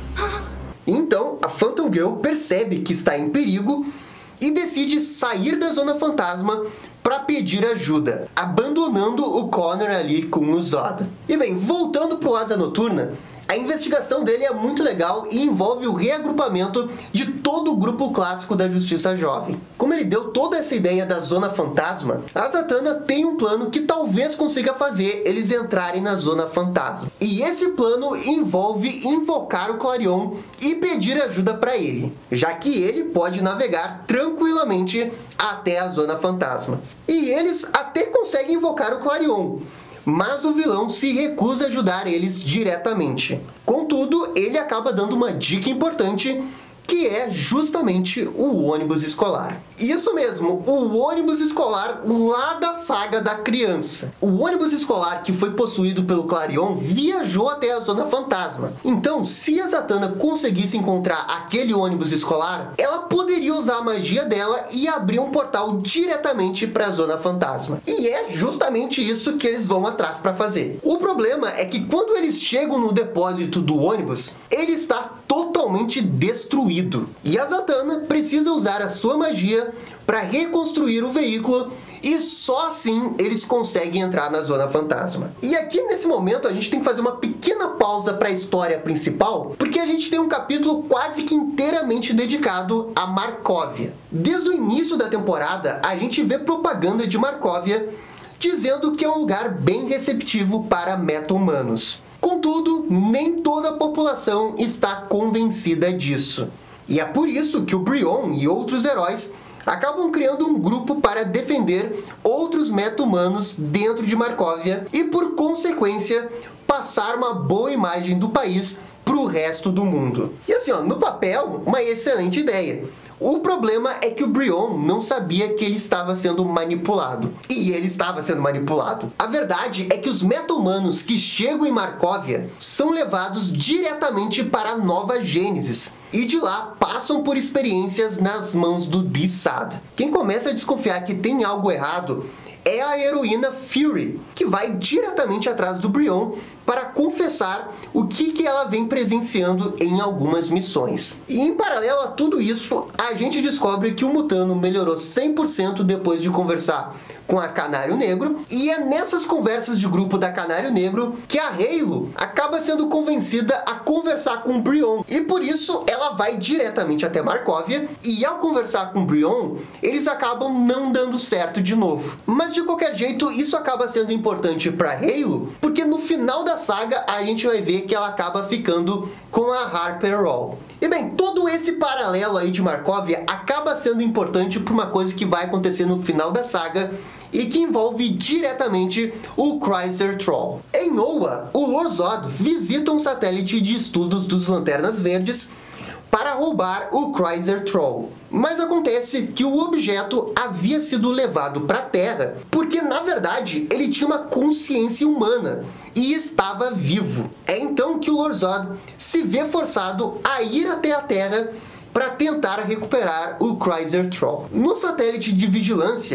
Então, a Phantom Girl percebe que está em perigo e decide sair da Zona Fantasma para pedir ajuda, abandonando o Connor ali com o Zod. E bem, voltando pro Asa Noturna, a investigação dele é muito legal e envolve o reagrupamento de todo o grupo clássico da Justiça Jovem. Como ele deu toda essa ideia da Zona Fantasma, a Zatanna tem um plano que talvez consiga fazer eles entrarem na Zona Fantasma. E esse plano envolve invocar o Clarion e pedir ajuda para ele, já que ele pode navegar tranquilamente até a Zona Fantasma. E eles até conseguem invocar o Clarion, mas o vilão se recusa a ajudar eles diretamente. Contudo, ele acaba dando uma dica importante, que é justamente o ônibus escolar. Isso mesmo, o ônibus escolar lá da saga da criança. O ônibus escolar que foi possuído pelo Clarion viajou até a Zona Fantasma. Então, se a Zatanna conseguisse encontrar aquele ônibus escolar, ela poderia usar a magia dela e abrir um portal diretamente para a Zona Fantasma. E é justamente isso que eles vão atrás para fazer. O problema é que quando eles chegam no depósito do ônibus, ele está totalmente destruído. E a Zatanna precisa usar a sua magia para reconstruir o veículo e só assim eles conseguem entrar na Zona Fantasma. E aqui nesse momento a gente tem que fazer uma pequena pausa para a história principal, porque a gente tem um capítulo quase que inteiramente dedicado a Markovia. Desde o início da temporada a gente vê propaganda de Markovia dizendo que é um lugar bem receptivo para meta-humanos. Contudo, nem toda a população está convencida disso. E é por isso que o Brion e outros heróis acabam criando um grupo para defender outros meta-humanos dentro de Markovia e, por consequência, passar uma boa imagem do país para o resto do mundo. E assim, no papel, uma excelente ideia. O problema é que o Brion não sabia que ele estava sendo manipulado. E ele estava sendo manipulado. A verdade é que os meta-humanos que chegam em Markovia são levados diretamente para a Nova Gênesis. E de lá passam por experiências nas mãos do D-Sad. Quem começa a desconfiar que tem algo errado é a heroína Fury, que vai diretamente atrás do Brion para confessar o que ela vem presenciando em algumas missões. E em paralelo a tudo isso, a gente descobre que o Mutano melhorou 100% depois de conversar com a Canário Negro, e é nessas conversas de grupo da Canário Negro que a Halo acaba sendo convencida a conversar com o Brion, e por isso ela vai diretamente até Markovia, e ao conversar com o Brion, eles acabam não dando certo de novo. Mas de qualquer jeito, isso acaba sendo importante para Halo, porque no final da saga a gente vai ver que ela acaba ficando com a Harper Row. E bem, todo esse paralelo aí de Markovia acaba sendo importante para uma coisa que vai acontecer no final da saga e que envolve diretamente o Chrysler Troll. Em Noah, o Lord Zod visita um satélite de estudos dos Lanternas Verdes para roubar o Chrysler Troll. Mas acontece que o objeto havia sido levado para a Terra porque, na verdade, ele tinha uma consciência humana e estava vivo. É então que o Lord Zod se vê forçado a ir até a Terra para tentar recuperar o Chrysler Troll. No satélite de vigilância,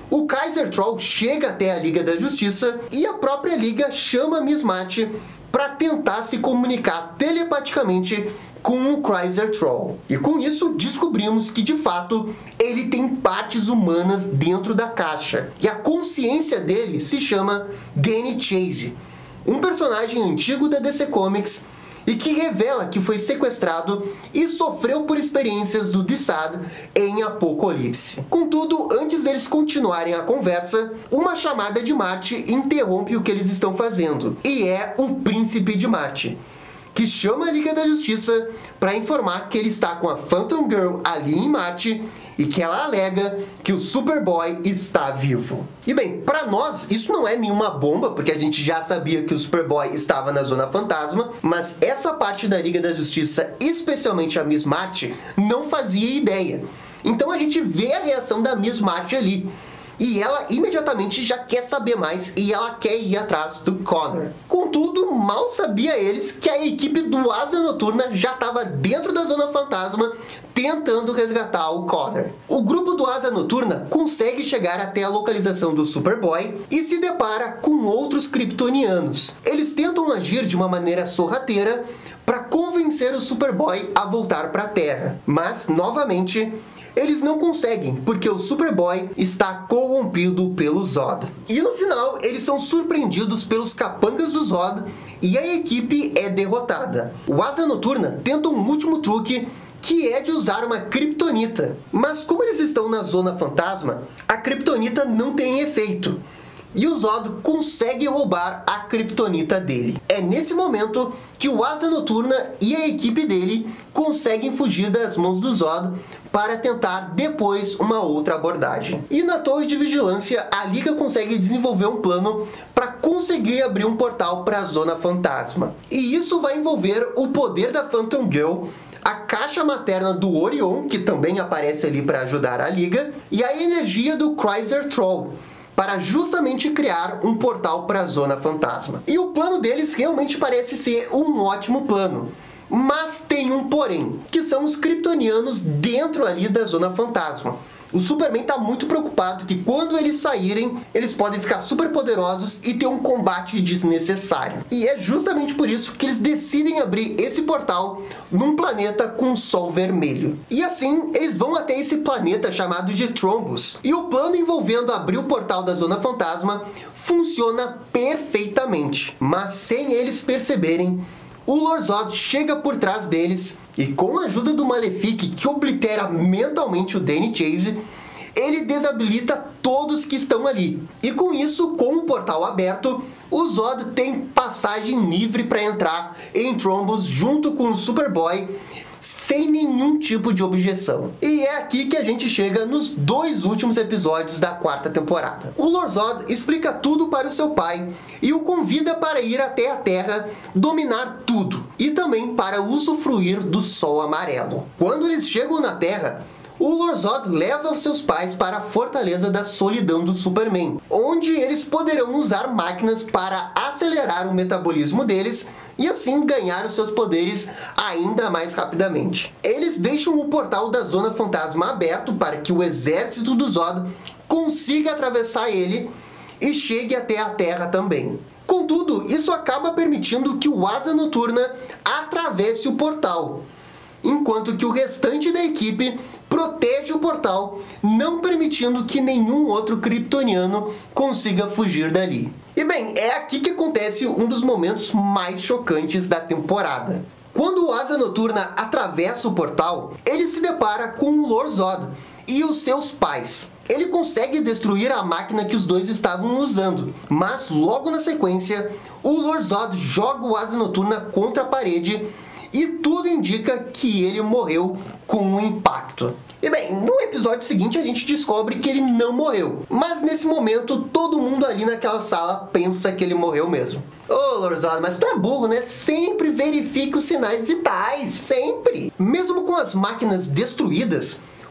o Kaiser Troll chega até a Liga da Justiça e a própria Liga chama Miss March para tentar se comunicar telepaticamente com o Kaiser Troll. E com isso, descobrimos que, de fato, ele tem partes humanas dentro da caixa. E a consciência dele se chama Danny Chase, um personagem antigo da DC Comics e que revela que foi sequestrado e sofreu por experiências do Desaad em Apocalipse. Contudo, antes deles continuarem a conversa, uma chamada de Marte interrompe o que eles estão fazendo. E é o Príncipe de Marte, que chama a Liga da Justiça para informar que ele está com a Phantom Girl ali em Marte e que ela alega que o Superboy está vivo. E bem, para nós isso não é nenhuma bomba, porque a gente já sabia que o Superboy estava na Zona Fantasma, mas essa parte da Liga da Justiça, especialmente a Miss March, não fazia ideia. Então a gente vê a reação da Miss March ali. E ela imediatamente já quer saber mais e ela quer ir atrás do Connor. Contudo, mal sabia eles que a equipe do Asa Noturna já estava dentro da Zona Fantasma tentando resgatar o Connor. O grupo do Asa Noturna consegue chegar até a localização do Superboy e se depara com outros kryptonianos. Eles tentam agir de uma maneira sorrateira para convencer o Superboy a voltar para a Terra, mas, novamente, eles não conseguem, porque o Superboy está corrompido pelo Zod. E no final, eles são surpreendidos pelos capangas do Zod e a equipe é derrotada. O Asa Noturna tenta um último truque, que é de usar uma kryptonita. Mas como eles estão na Zona Fantasma, a kryptonita não tem efeito. E o Zod consegue roubar a kryptonita dele. É nesse momento que o Asa Noturna e a equipe dele conseguem fugir das mãos do Zod para tentar depois uma outra abordagem. E na Torre de Vigilância, a Liga consegue desenvolver um plano para conseguir abrir um portal para a Zona Fantasma. E isso vai envolver o poder da Phantom Girl, a caixa materna do Orion, que também aparece ali para ajudar a Liga, e a energia do Kaiser Troll, para justamente criar um portal para a Zona Fantasma. E o plano deles realmente parece ser um ótimo plano. Mas tem um porém, que são os kryptonianos dentro ali da Zona Fantasma. O Superman está muito preocupado que quando eles saírem, eles podem ficar super poderosos e ter um combate desnecessário. E é justamente por isso que eles decidem abrir esse portal num planeta com sol vermelho. E assim, eles vão até esse planeta chamado de Trombus. E o plano envolvendo abrir o portal da Zona Fantasma funciona perfeitamente. Mas sem eles perceberem, o Lord Zod chega por trás deles e, com a ajuda do Malefic, que oblitera mentalmente o Danny Chase, ele desabilita todos que estão ali. E com isso, com o portal aberto, o Zod tem passagem livre para entrar em Trombus junto com o Superboy, sem nenhum tipo de objeção. E é aqui que a gente chega nos 2 últimos episódios da 4ª temporada. O Lord Zod explica tudo para o seu pai e o convida para ir até a Terra dominar tudo, e também para usufruir do Sol Amarelo. Quando eles chegam na Terra, o Lord Zod leva os seus pais para a Fortaleza da Solidão do Superman, onde eles poderão usar máquinas para acelerar o metabolismo deles e assim ganhar os seus poderes ainda mais rapidamente. Eles deixam o portal da Zona Fantasma aberto para que o exército do Zod consiga atravessar ele e chegue até a Terra também. Contudo, isso acaba permitindo que o Asa Noturna atravesse o portal, enquanto que o restante da equipe protege o portal, não permitindo que nenhum outro kryptoniano consiga fugir dali. E bem, é aqui que acontece um dos momentos mais chocantes da temporada. Quando o Asa Noturna atravessa o portal, ele se depara com o Lord Zod e os seus pais. Ele consegue destruir a máquina que os dois estavam usando, mas logo na sequência, o Lord Zod joga o Asa Noturna contra a parede e tudo indica que ele morreu com um impacto. E bem, no episódio seguinte a gente descobre que ele não morreu, mas nesse momento todo mundo ali naquela sala pensa que ele morreu mesmo. Ô Lord Zod, mas tu é burro, né? Sempre verifique os sinais vitais, sempre! Mesmo com as máquinas destruídas,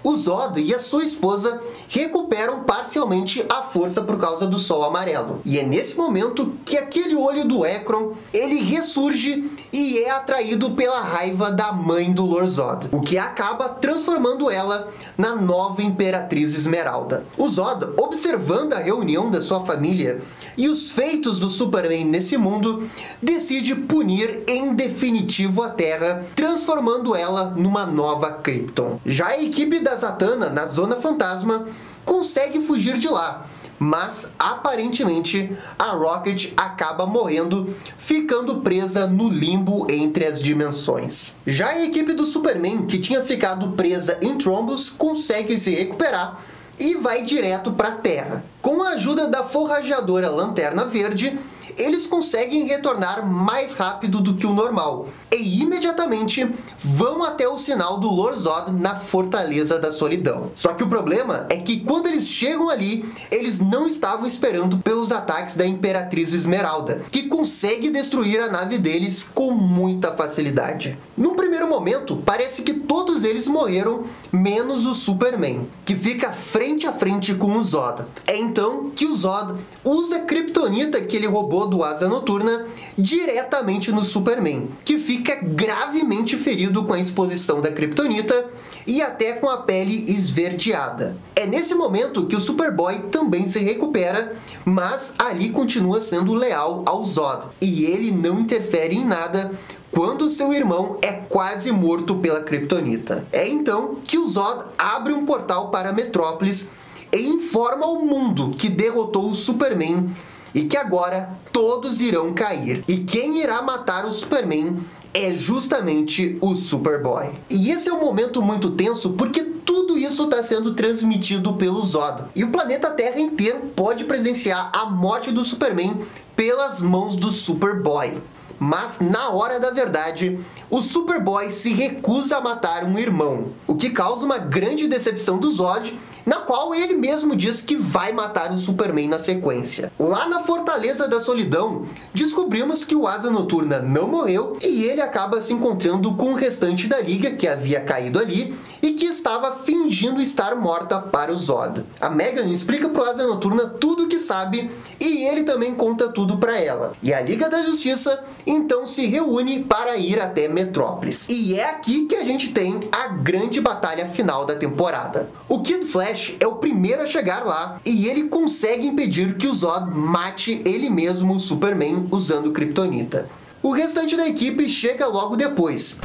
o Zod e a sua esposa recuperam parcialmente a força por causa do Sol Amarelo. E é nesse momento que aquele olho do Ekron, ele ressurge e é atraído pela raiva da mãe do Lord Zod, o que acaba transformando ela na nova Imperatriz Esmeralda. O Zod, observando a reunião da sua família e os feitos do Superman nesse mundo, decide punir em definitivo a Terra, transformando ela numa nova Krypton. Já a equipe da Zatanna, na Zona Fantasma, consegue fugir de lá, mas aparentemente a Rocket acaba morrendo, ficando presa no limbo entre as dimensões. Já a equipe do Superman, que tinha ficado presa em Trombos, consegue se recuperar e vai direto para a Terra. Com a ajuda da forrageadora Lanterna Verde, eles conseguem retornar mais rápido do que o normal e imediatamente vão até o sinal do Lord Zod na Fortaleza da Solidão. Só que o problema é que quando eles chegam ali, eles não estavam esperando pelos ataques da Imperatriz Esmeralda, que consegue destruir a nave deles com muita facilidade. Num primeiro momento, parece que todos eles morreram, menos o Superman, que fica frente a frente com o Zod. É então que o Zod usa a Kryptonita que ele roubou do Asa Noturna diretamente no Superman, que fica gravemente ferido com a exposição da Kryptonita e até com a pele esverdeada. É nesse momento que o Superboy também se recupera, mas ali continua sendo leal ao Zod, e ele não interfere em nada quando seu irmão é quase morto pela Kryptonita. É então que o Zod abre um portal para Metrópolis e informa ao mundo que derrotou o Superman e que agora todos irão cair. E quem irá matar o Superman é justamente o Superboy. E esse é um momento muito tenso porque tudo isso está sendo transmitido pelo Zod. E o planeta Terra inteiro pode presenciar a morte do Superman pelas mãos do Superboy. Mas na hora da verdade, o Superboy se recusa a matar um irmão, o que causa uma grande decepção do Zod, na qual ele mesmo diz que vai matar o Superman na sequência. Lá na Fortaleza da Solidão, descobrimos que o Asa Noturna não morreu e ele acaba se encontrando com o restante da Liga que havia caído ali e que estava fingindo estar morta para o Zod. A Megan explica pro Asa Noturna tudo o que sabe e ele também conta tudo para ela. E a Liga da Justiça então se reúne para ir até Metrópolis. E é aqui que a gente tem a grande batalha final da temporada. O Kid Flash é o primeiro a chegar lá e ele consegue impedir que o Zod mate ele mesmo, o Superman, usando Kryptonita. O restante da equipe chega logo depois.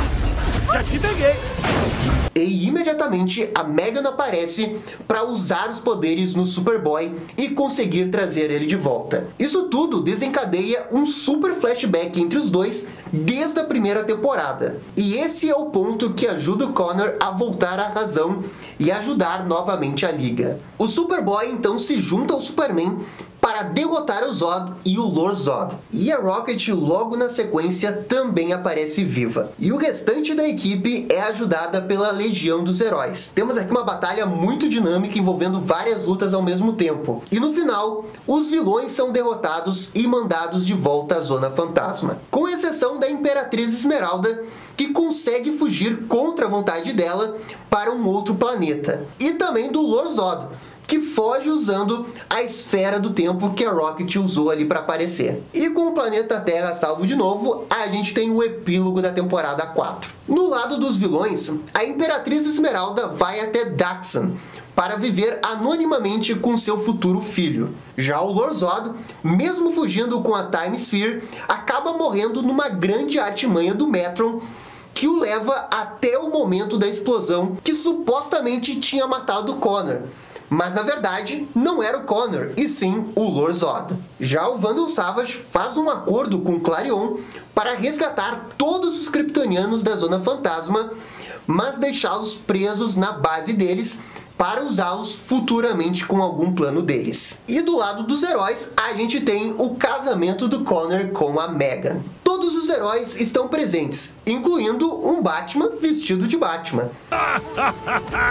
Já te peguei! E imediatamente a Megan aparece para usar os poderes no Superboy e conseguir trazer ele de volta. Isso tudo desencadeia um super flashback entre os dois desde a primeira temporada. E esse é o ponto que ajuda o Connor a voltar à razão e ajudar novamente a Liga. O Superboy então se junta ao Superman para derrotar o Zod e o Lord Zod. E a Rocket logo na sequência também aparece viva. E o restante da equipe é ajudada pela Legião dos Heróis. Temos aqui uma batalha muito dinâmica envolvendo várias lutas ao mesmo tempo. E no final, os vilões são derrotados e mandados de volta à Zona Fantasma. Com exceção da Imperatriz Esmeralda, que consegue fugir contra a vontade dela para um outro planeta. E também do Lord Zod, que foge usando a esfera do tempo que a Rocket usou ali para aparecer. E com o planeta Terra salvo de novo, a gente tem o epílogo da temporada 4. No lado dos vilões, a Imperatriz Esmeralda vai até Daxam para viver anonimamente com seu futuro filho. Já o Lord Zod, mesmo fugindo com a Time Sphere, acaba morrendo numa grande artimanha do Metron, que o leva até o momento da explosão que supostamente tinha matado Connor. Mas na verdade não era o Connor, e sim o Lord Zod. Já o Vandal Savage faz um acordo com Clarion para resgatar todos os kryptonianos da Zona Fantasma, mas deixá-los presos na base deles para usá-los futuramente com algum plano deles. E do lado dos heróis, a gente tem o casamento do Connor com a Megan. Todos os heróis estão presentes, incluindo um Batman vestido de Batman.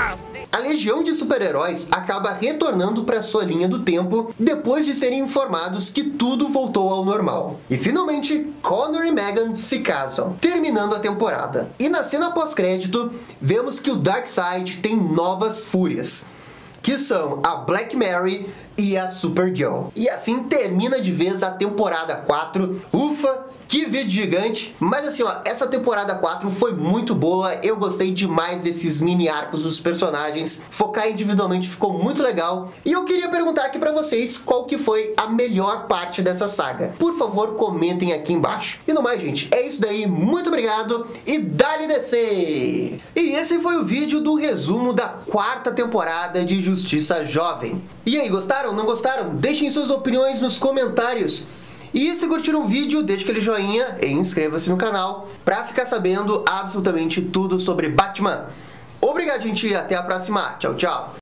a legião de super-heróis acaba retornando para sua linha do tempo depois de serem informados que tudo voltou ao normal. E finalmente, Connor e Meghan se casam, terminando a temporada. E na cena pós-crédito, vemos que o Darkseid tem novas fúrias, que são a Black Mary e a Supergirl. E assim termina de vez a temporada 4. Ufa, que vídeo gigante! Mas assim, ó, essa temporada 4 foi muito boa, eu gostei demais desses mini arcos dos personagens, focar individualmente ficou muito legal. E eu queria perguntar aqui pra vocês qual que foi a melhor parte dessa saga. Por favor, comentem aqui embaixo. E no mais, gente, é isso daí, muito obrigado e dá-lhe descer! E esse foi o vídeo do resumo da 4ª temporada de Justiça Jovem. E aí, gostaram? Não gostaram? Deixem suas opiniões nos comentários. E se curtiram o vídeo, deixe aquele joinha e inscreva-se no canal para ficar sabendo absolutamente tudo sobre Batman. Obrigado, gente, e até a próxima. Tchau, tchau.